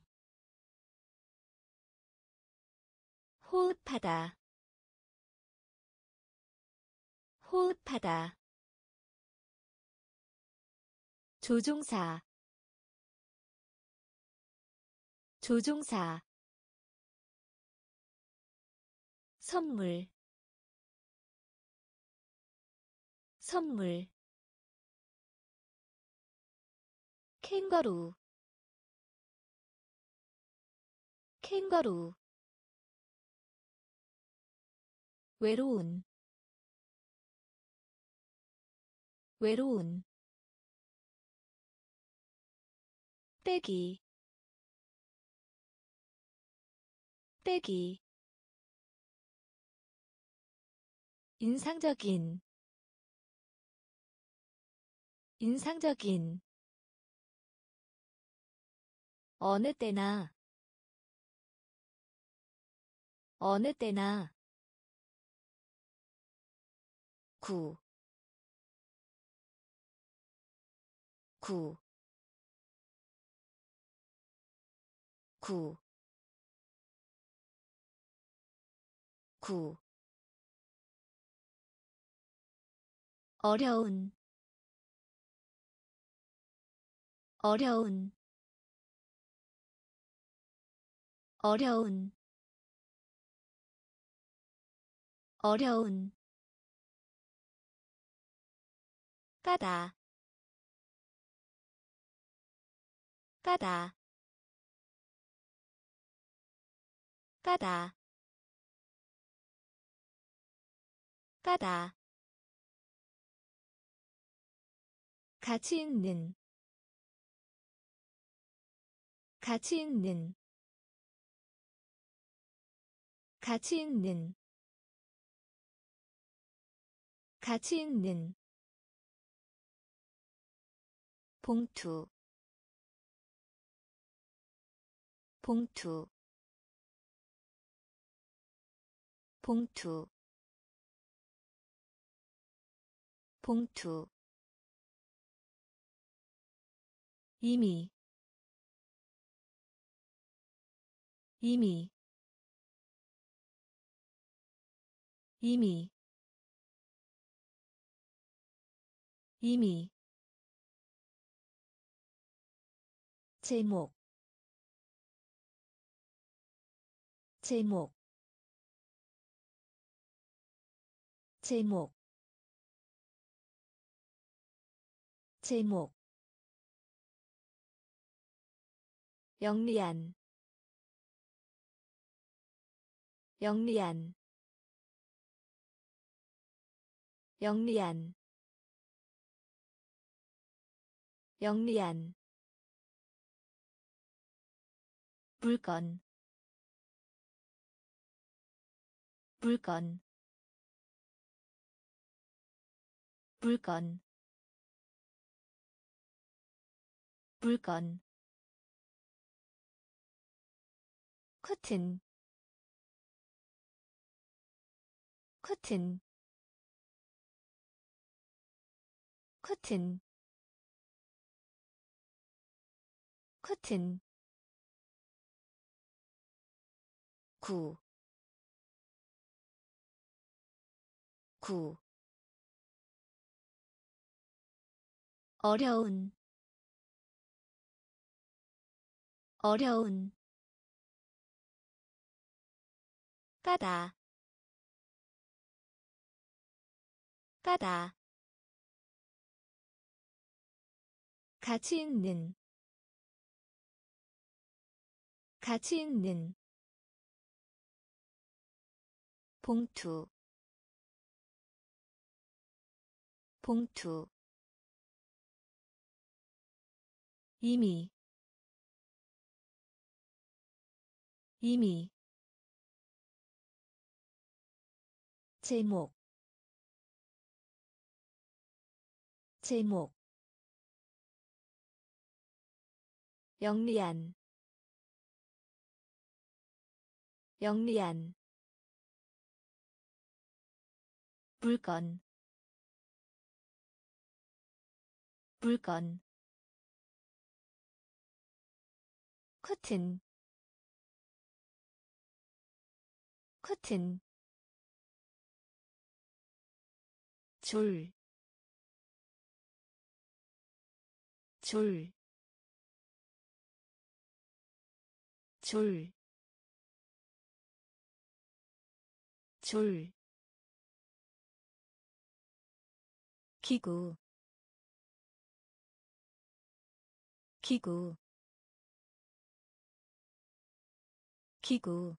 호흡하다, 호흡하다 조종사 조종사 선물 선물 캥거루 캥거루 외로운 외로운 빼기 빼기 인상적인 인상적인 어느 때나 어느 때나 구, 구, 구, 구 어려운 어려운 어려운 어려운 까다 까다 까다 까다 가치 있는 가치 있는 가치 있는 가치 있는 봉투 봉투 봉투 봉투 이미 이미 이미 이미 제목 제목 제목 제목 영리한 영리한 영리한 영리한 물건 물건 물건 물건 커튼 커튼 커튼 커튼 구, 구 어려운 어려운 까다 까다 가치 있는 가치 있는 봉투 봉투 이미 이미 제목 제목 영리한 영리한 물건 물건 커튼 커튼 줄, 줄, 줄, 줄, 기구, 기구, 기구,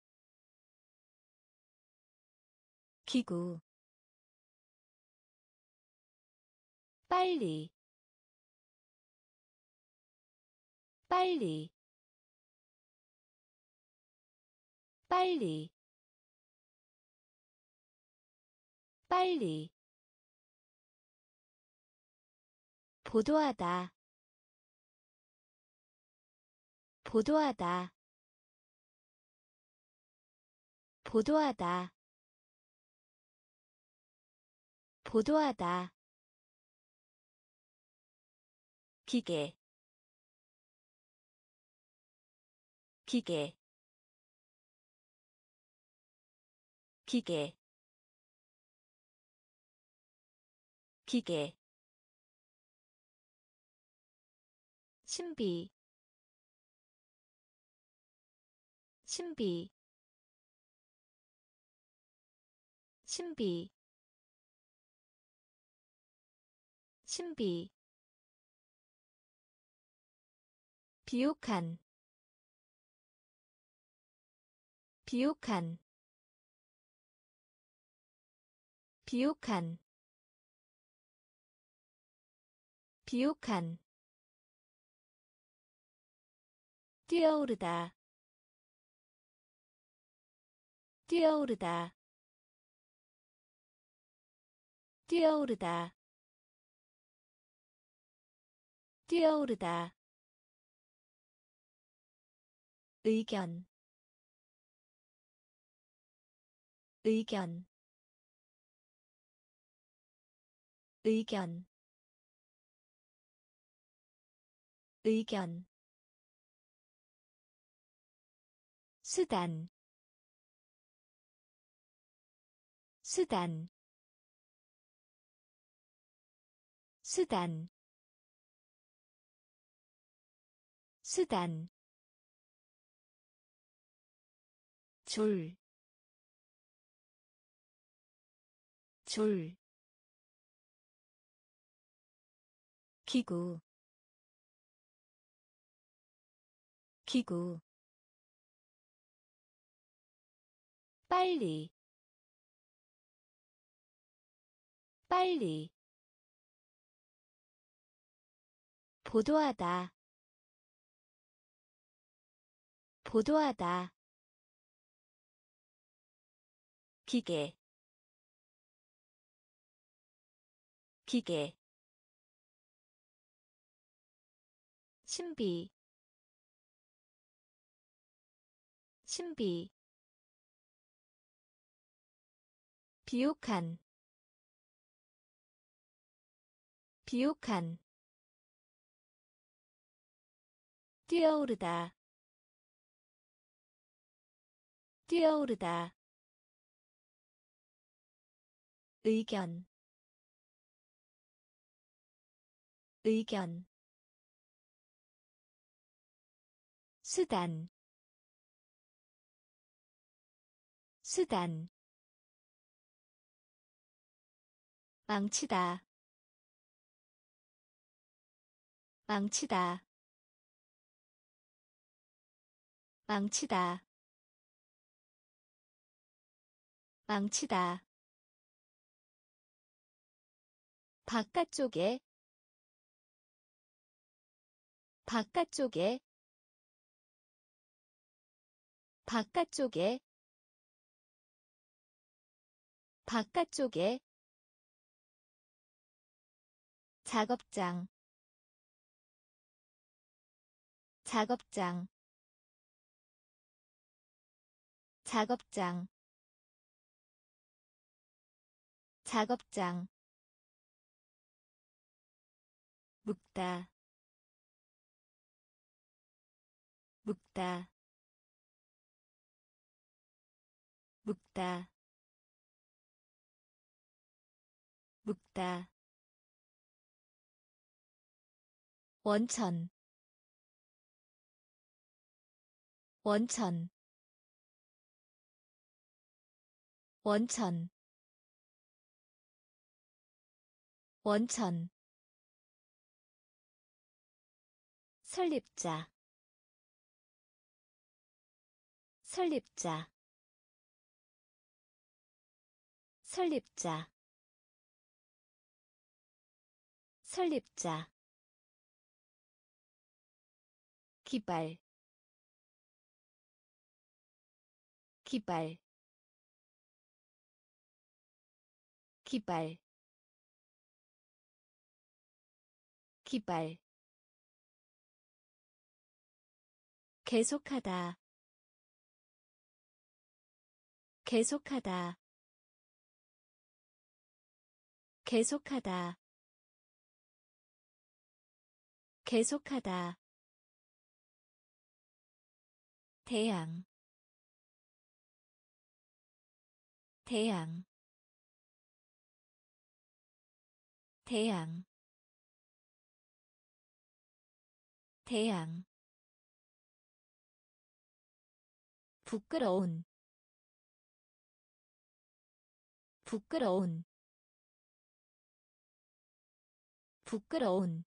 기구, 빨리, 빨리, 빨리, 빨리, 보도하다, 보도하다, 보도하다, 보도하다, 기계, 기계, 기계, 기계, 신비, 신비, 신비, 신비, 비옥한, 비옥한, 비옥한, 비옥한, 뛰어오르다, 뛰어오르다, 뛰어오르다, 뛰어오르다, 의견, 의견, 의견, 의견, 수단, 수단, 수단, 수단, 줄, 줄, 기구, 기구, 빨리, 빨리, 보도하다, 보도하다, 기계, 기계, 신비, 신비, 비옥한, 비옥한, 뛰어오르다, 뛰어오르다, 의견, 의견, 수단, 수단, 망치다, 망치다, 망치다, 망치다, 바깥쪽에, 바깥쪽에, 바깥쪽에, 바깥쪽에, 작업장, 작업장, 작업장, 작업장, 묵다, 묵다, 묵다, 묵다 원천 원천 원천 원천 설립자 설립자 설립자 설립자 기발 기발 기발 기발 계속하다 계속하다 계속하다 계속하다 태양 태양 태양 태양 부끄러운 부끄러운 부끄러운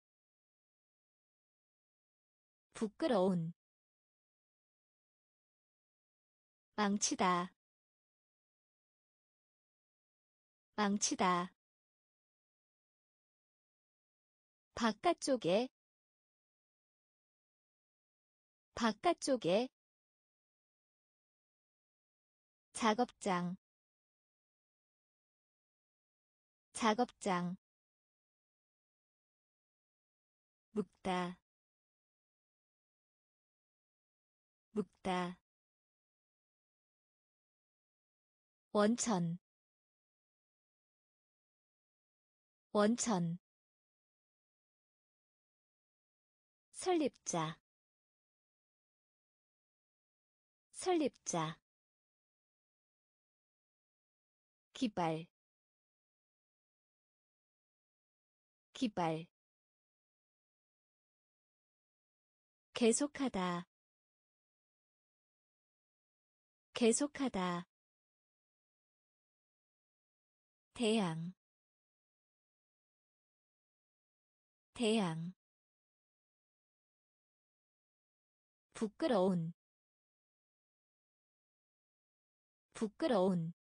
부끄러운 망치다 망치다 바깥쪽에 바깥쪽에 작업장 작업장 묵다 묵다 원천 원천 설립자 설립자 기발 기발 계속하다 계속하다 태양 태양 부끄러운 부끄러운